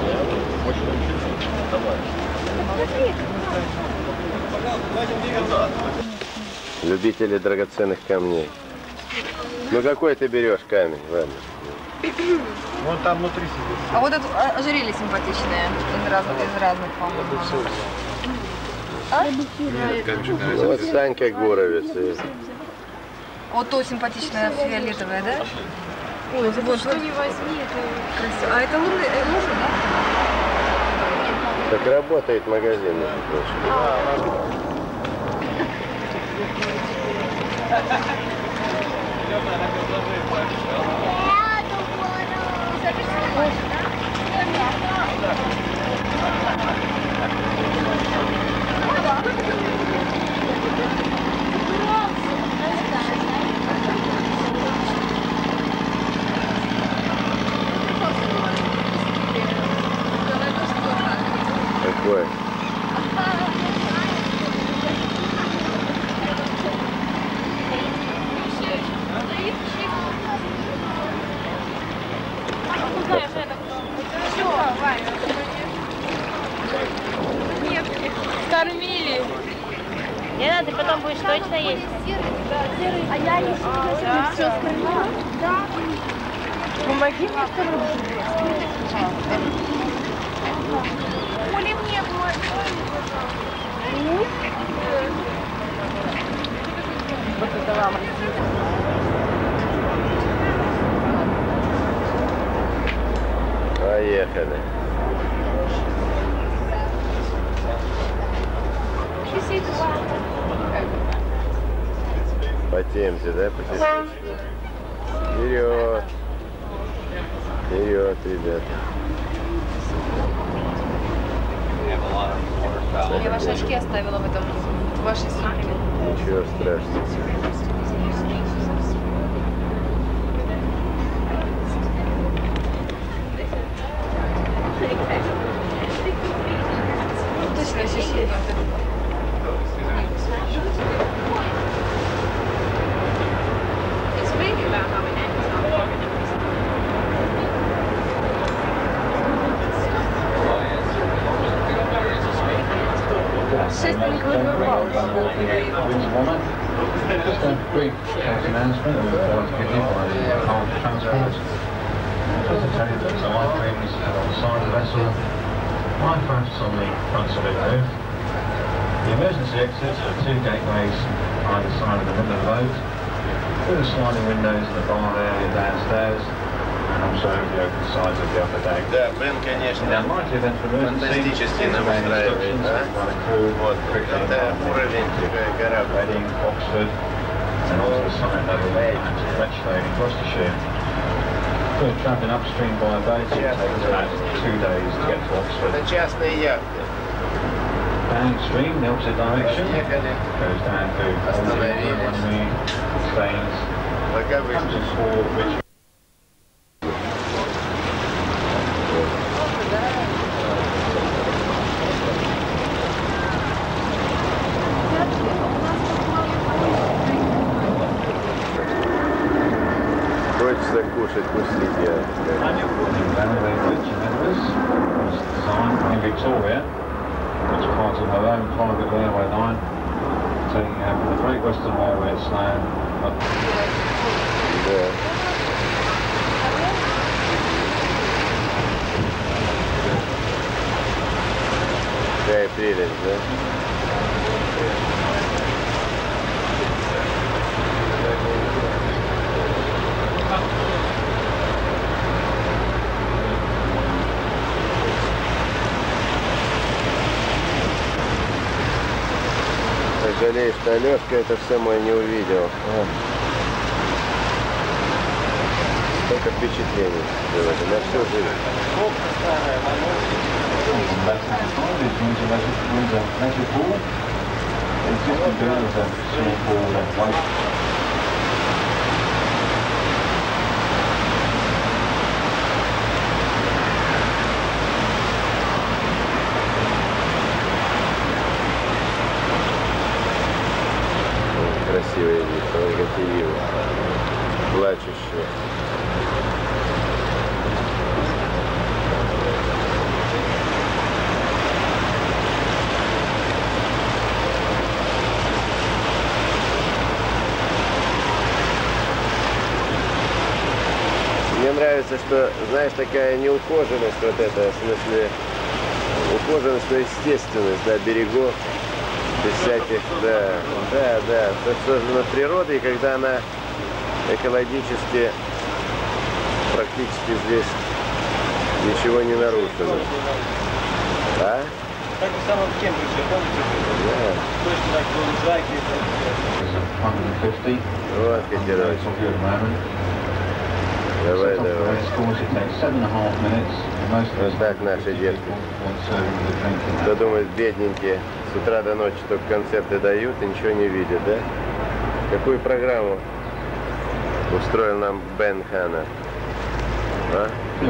Любители драгоценных камней. Ну какой ты берешь камень, ладно? Вон там внутри сидит. А вот это ожерелье симпатичное из разных, из разных, по-моему. А? Вот Санька Гуровец. Вот то симпатичное фиолетовое, да? Ой, это вот, что не возьми, это красиво. А это лунный, э, лужа, да? Так работает магазин, между прочим. Какой? Кормили. Не надо, ты потом будешь точно есть. А я не да. Все скормила? Да. Помоги мне вторую Оля, мне Вот это вам. приехали. Потемте, да, потихонечку? Вперед! Вперед, ребята! Я ваши очки оставила в этом, в вашей сумке. Ничего страшного. Точно ощущение. Just a brief announcement we want to give you by the Hull Transport. Just to tell you that the light rings on the side of the vessel, life rafts on the front saloon roof. The emergency exits are two gateways either side of the middle of the boat, with the sliding windows in the bar area downstairs, and also the open sides of the upper deck. Да, Бен, конечно, фантастически нам устраивает, да? Вот, это уровень, такая гора. Reading, Oxford, and also the summit level at Rochdale in Gloucestershire. So travelling upstream by boat, it takes about two days to get to Oxford. Это частные яхты. Downstream, the opposite direction, goes down to Oxford, Staines, Hampton which Хочется кушать, пусть едят. In Victoria, which is part of her own private railway line, taking out from the Great Western Railway at Slough up. Да. Какая прелесть, да? Жалею, что Алешка это все мой не увидел. Столько впечатлений было на всю жизнь. Красивые вид, Ольга плачущая. Мне нравится, что, знаешь, такая неухоженность вот эта, в смысле, ухоженность, но естественность, да, берегов. Без всяких, да, да, да, то, что создано природой, когда она экологически практически здесь ничего не нарушено. А? Так в самом Кембридже, помните? Да. Точно так было Джаки. Вот, Катерович. Давай, давай. Вот так наши детки. Кто думает, бедненькие, с утра до ночи только концерты дают и ничего не видят, да? Какую программу устроил нам Бен Ханна? А?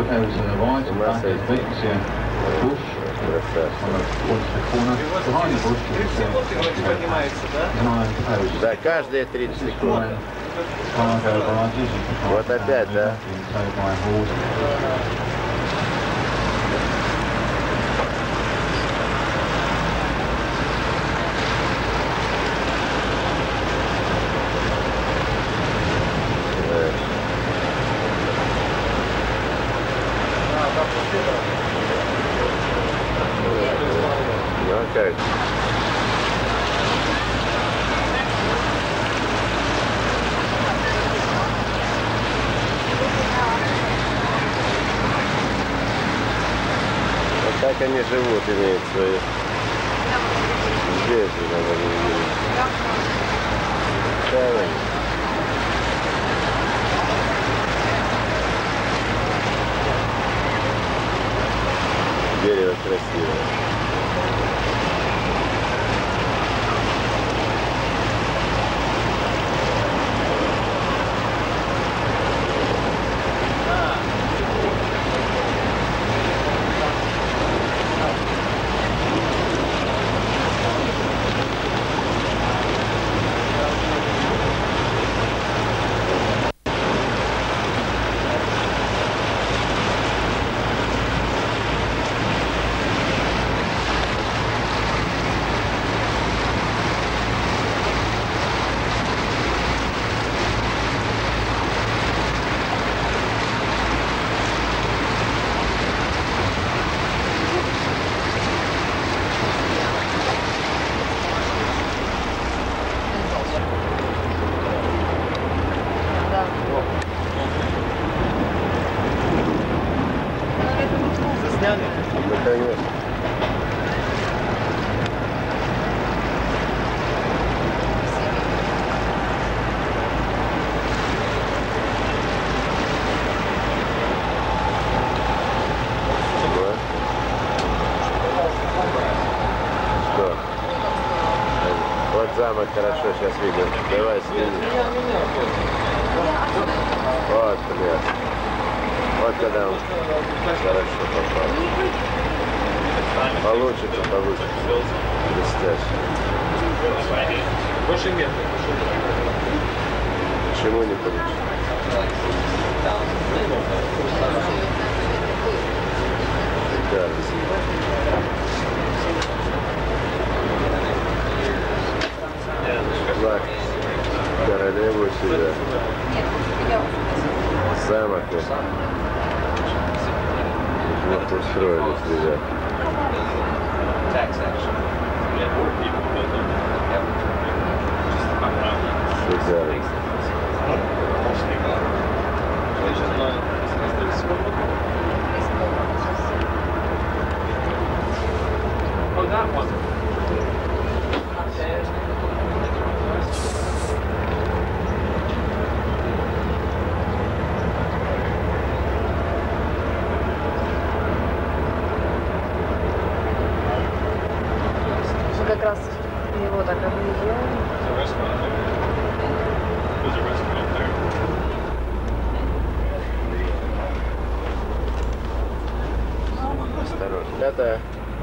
Да, каждые тридцать секунд. Вот опять, да? Ну а как? как они живут, имеется в виду. Здесь же надо видеть. Давай. Дерево красивое. Замок хорошо сейчас видим. Давай сними. Вот, блядь. Вот когда он хорошо попал. Получится, получится. Блестяще. Больше нет. Почему не получится? Шикарно. Флаг королеву сюда. Замок. Вот устроились, ребят. Шикарно. Oh, that one. Как раз его так объезжаем. Осторожно. Это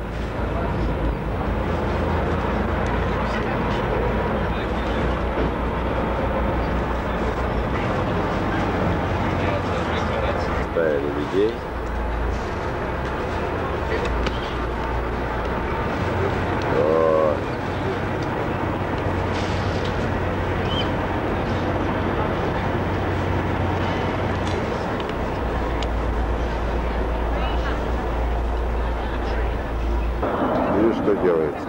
ставили людей. Что делается?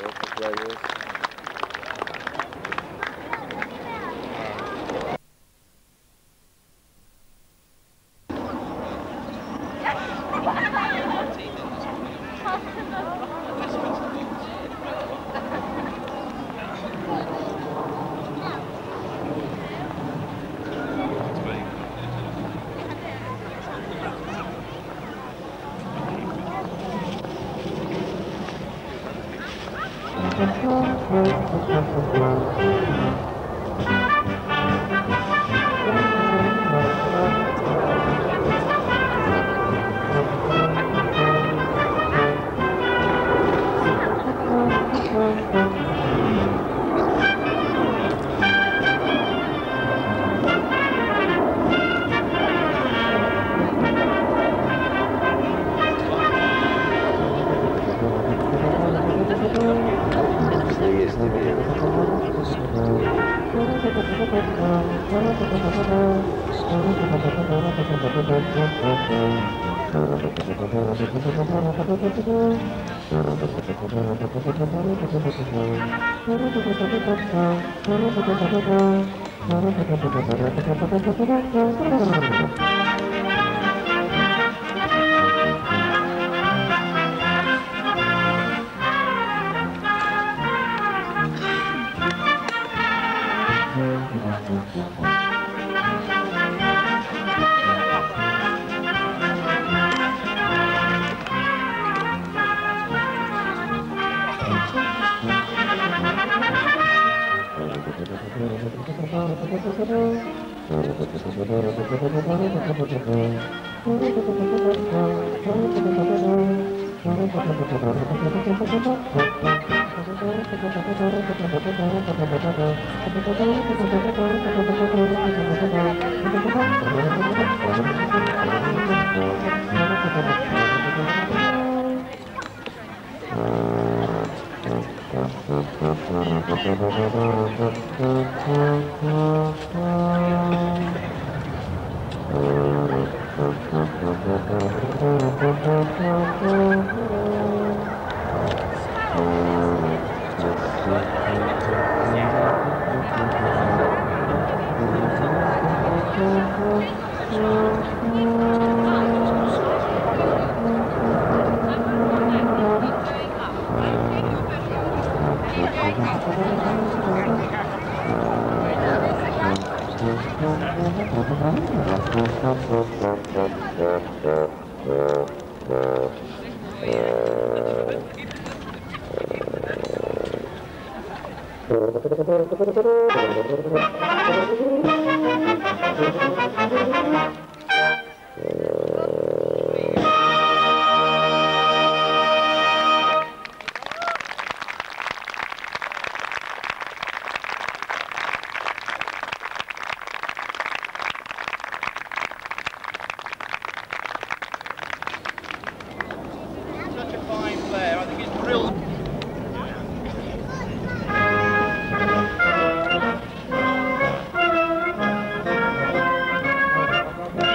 Such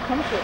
空水。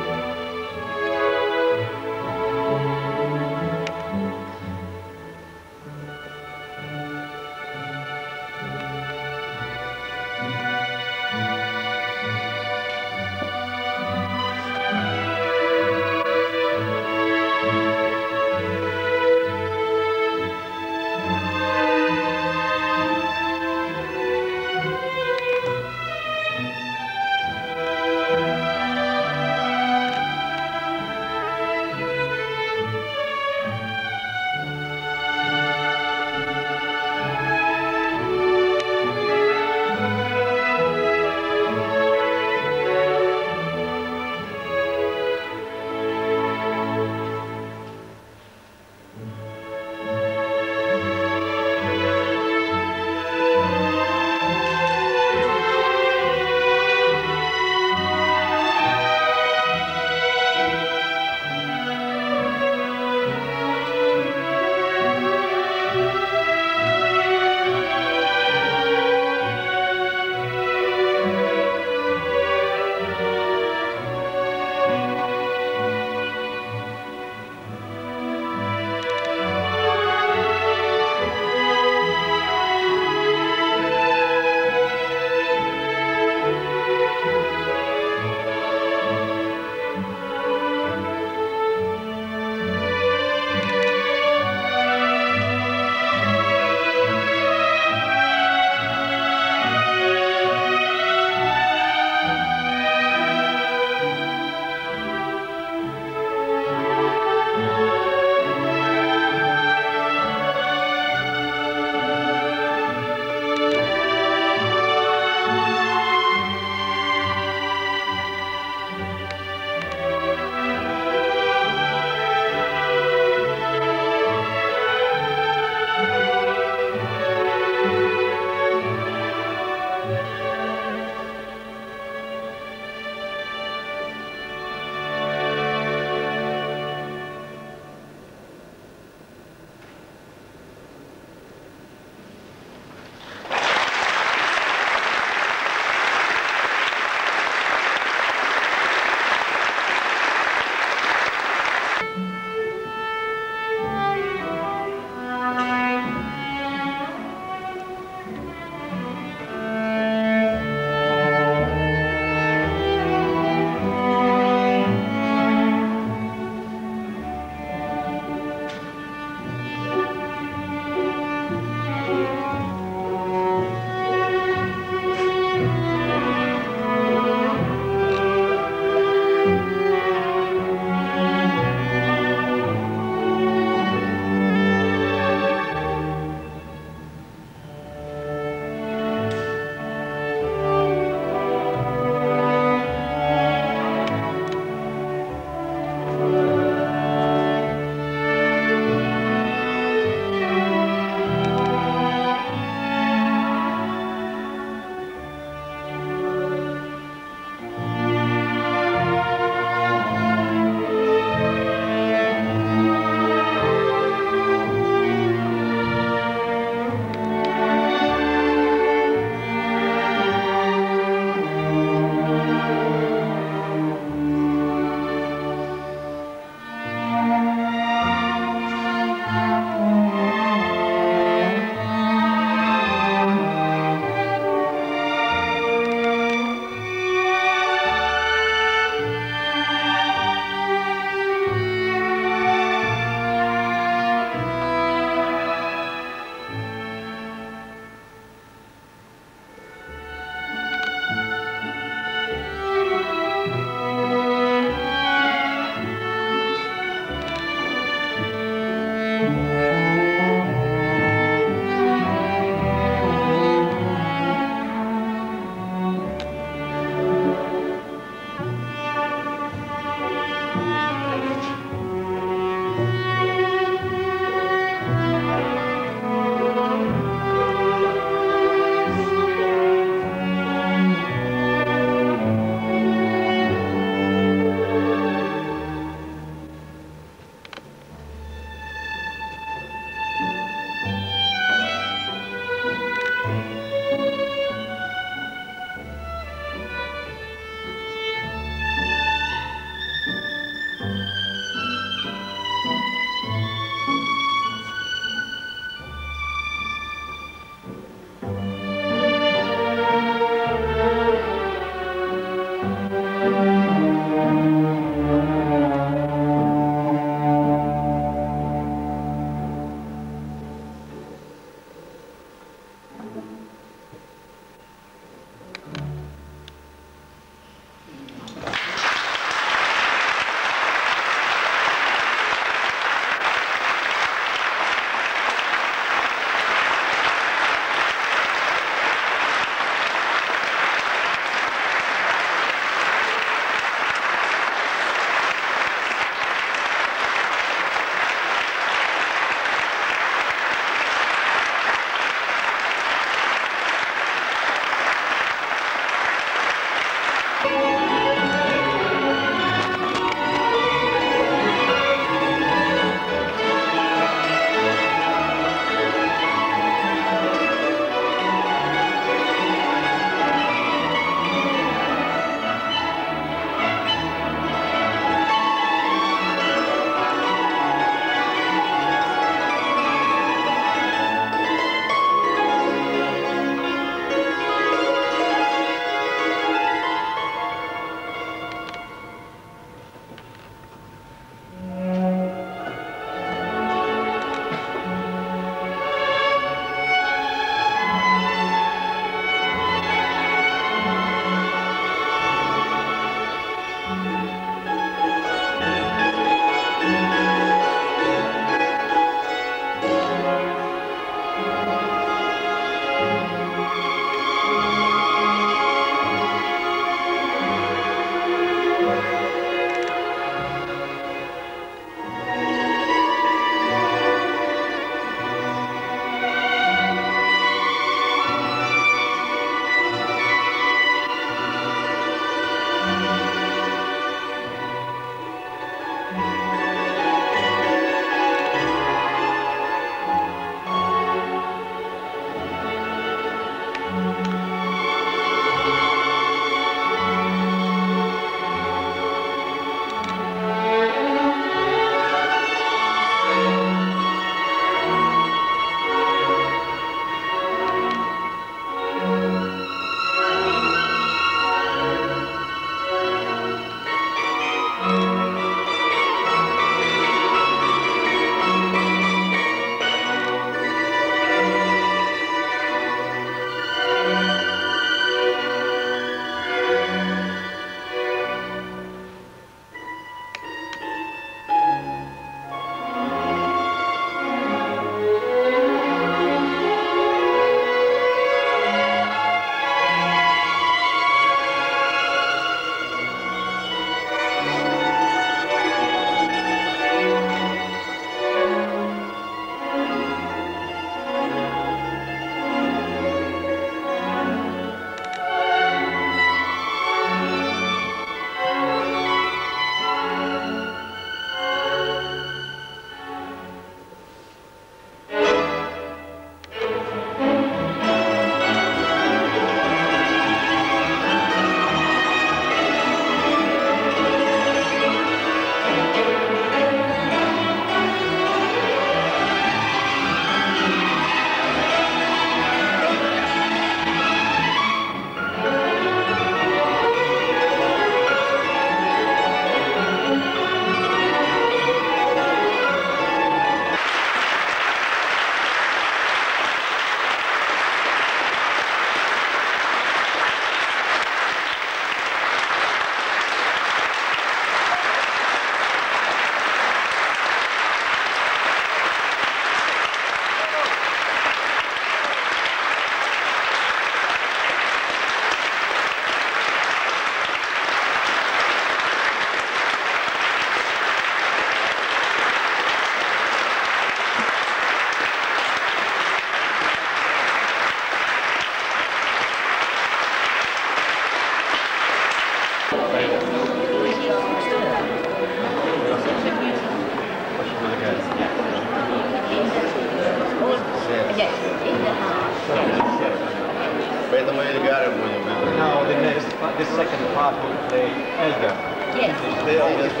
Yes, in the heart. Поэтому Эльгары будем выбрать. Now the next, the second part will play Elgar. Yes. And his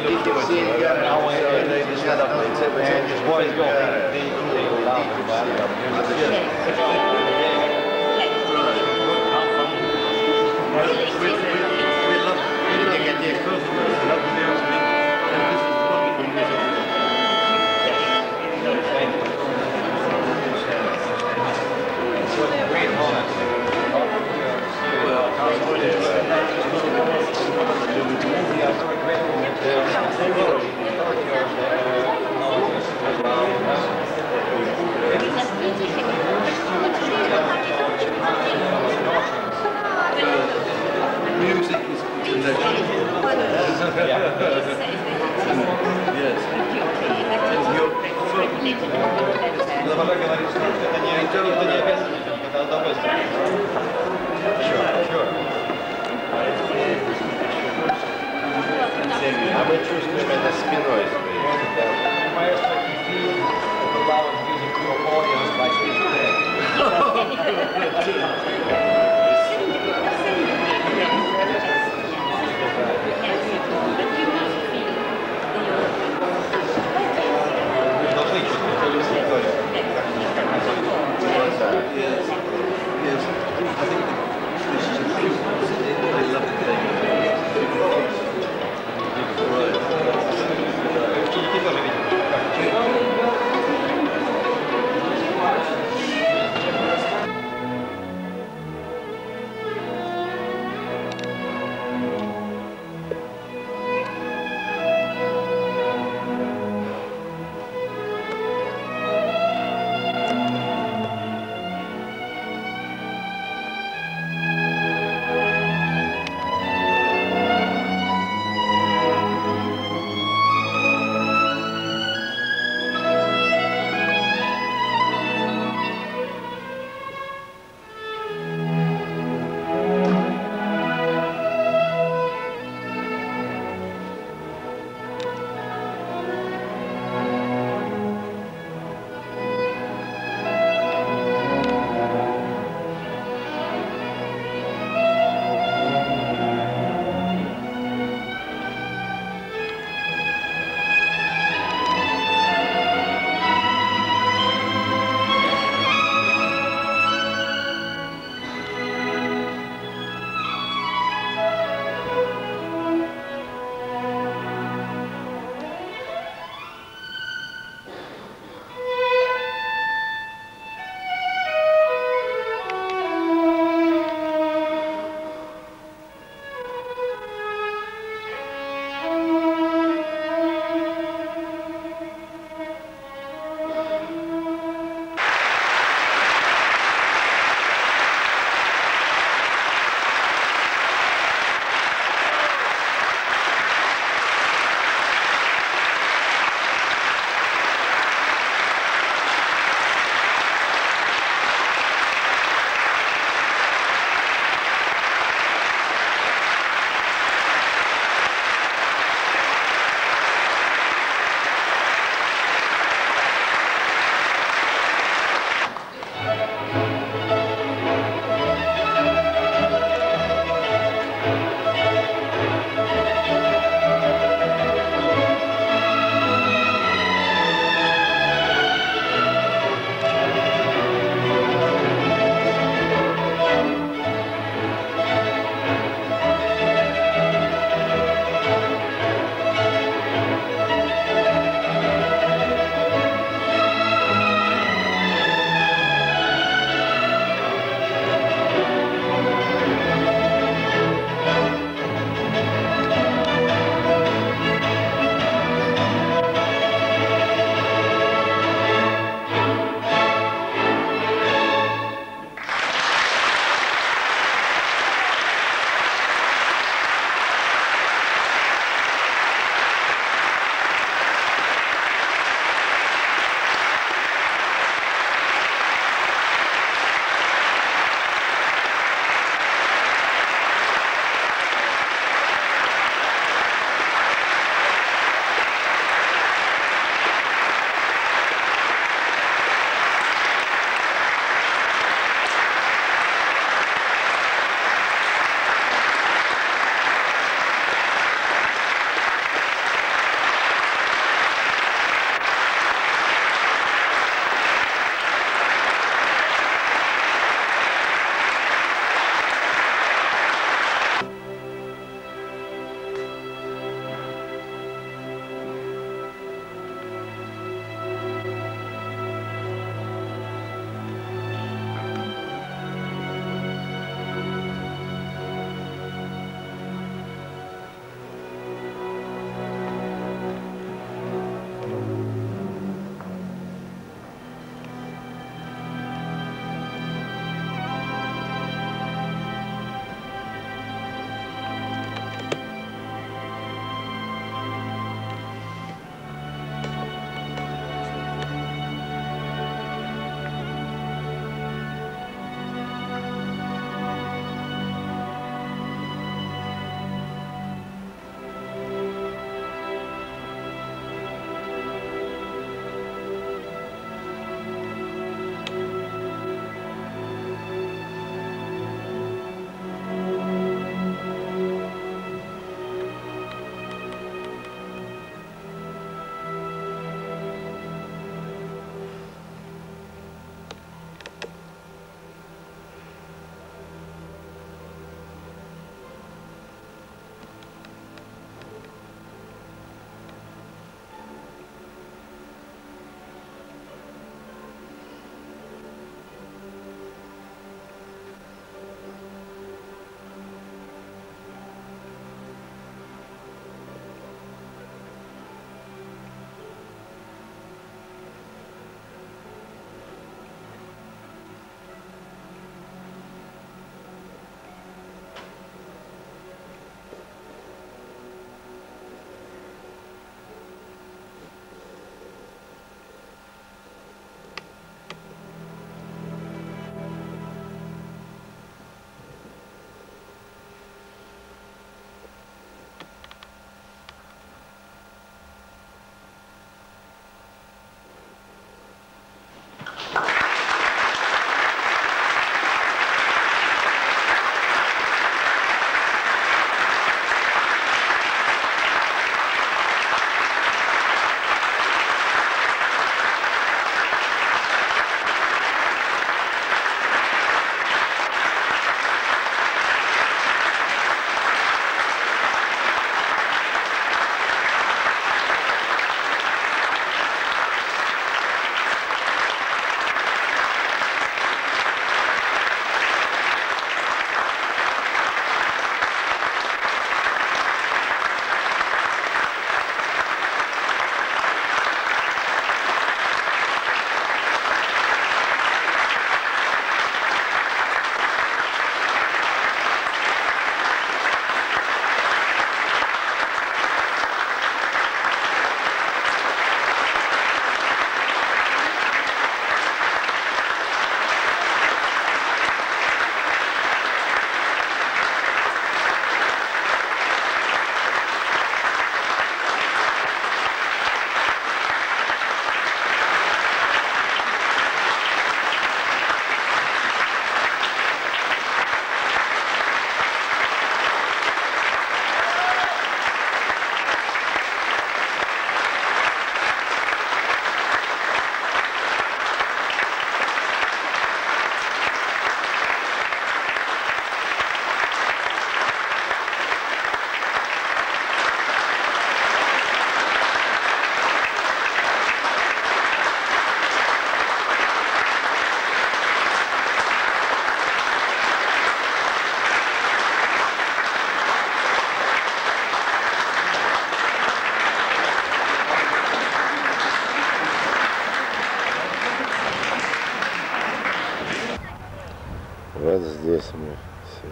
voice going, they they go loud and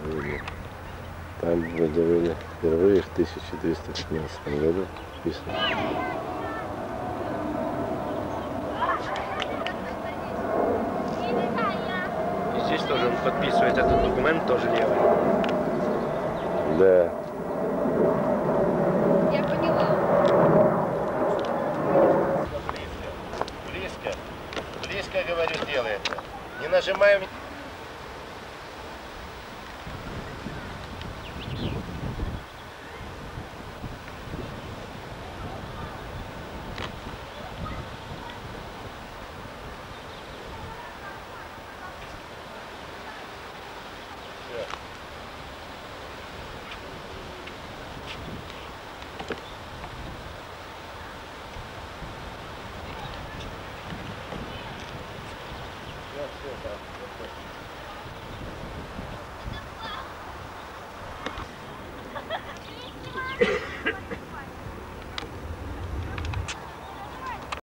видно. Там выделили впервые в тысяча двести пятнадцатом году вписано. И здесь тоже он подписывает этот документ, тоже левый. Да. Я поняла. Близко. Близко, говорю, делается. Не нажимаем. Все, все, да.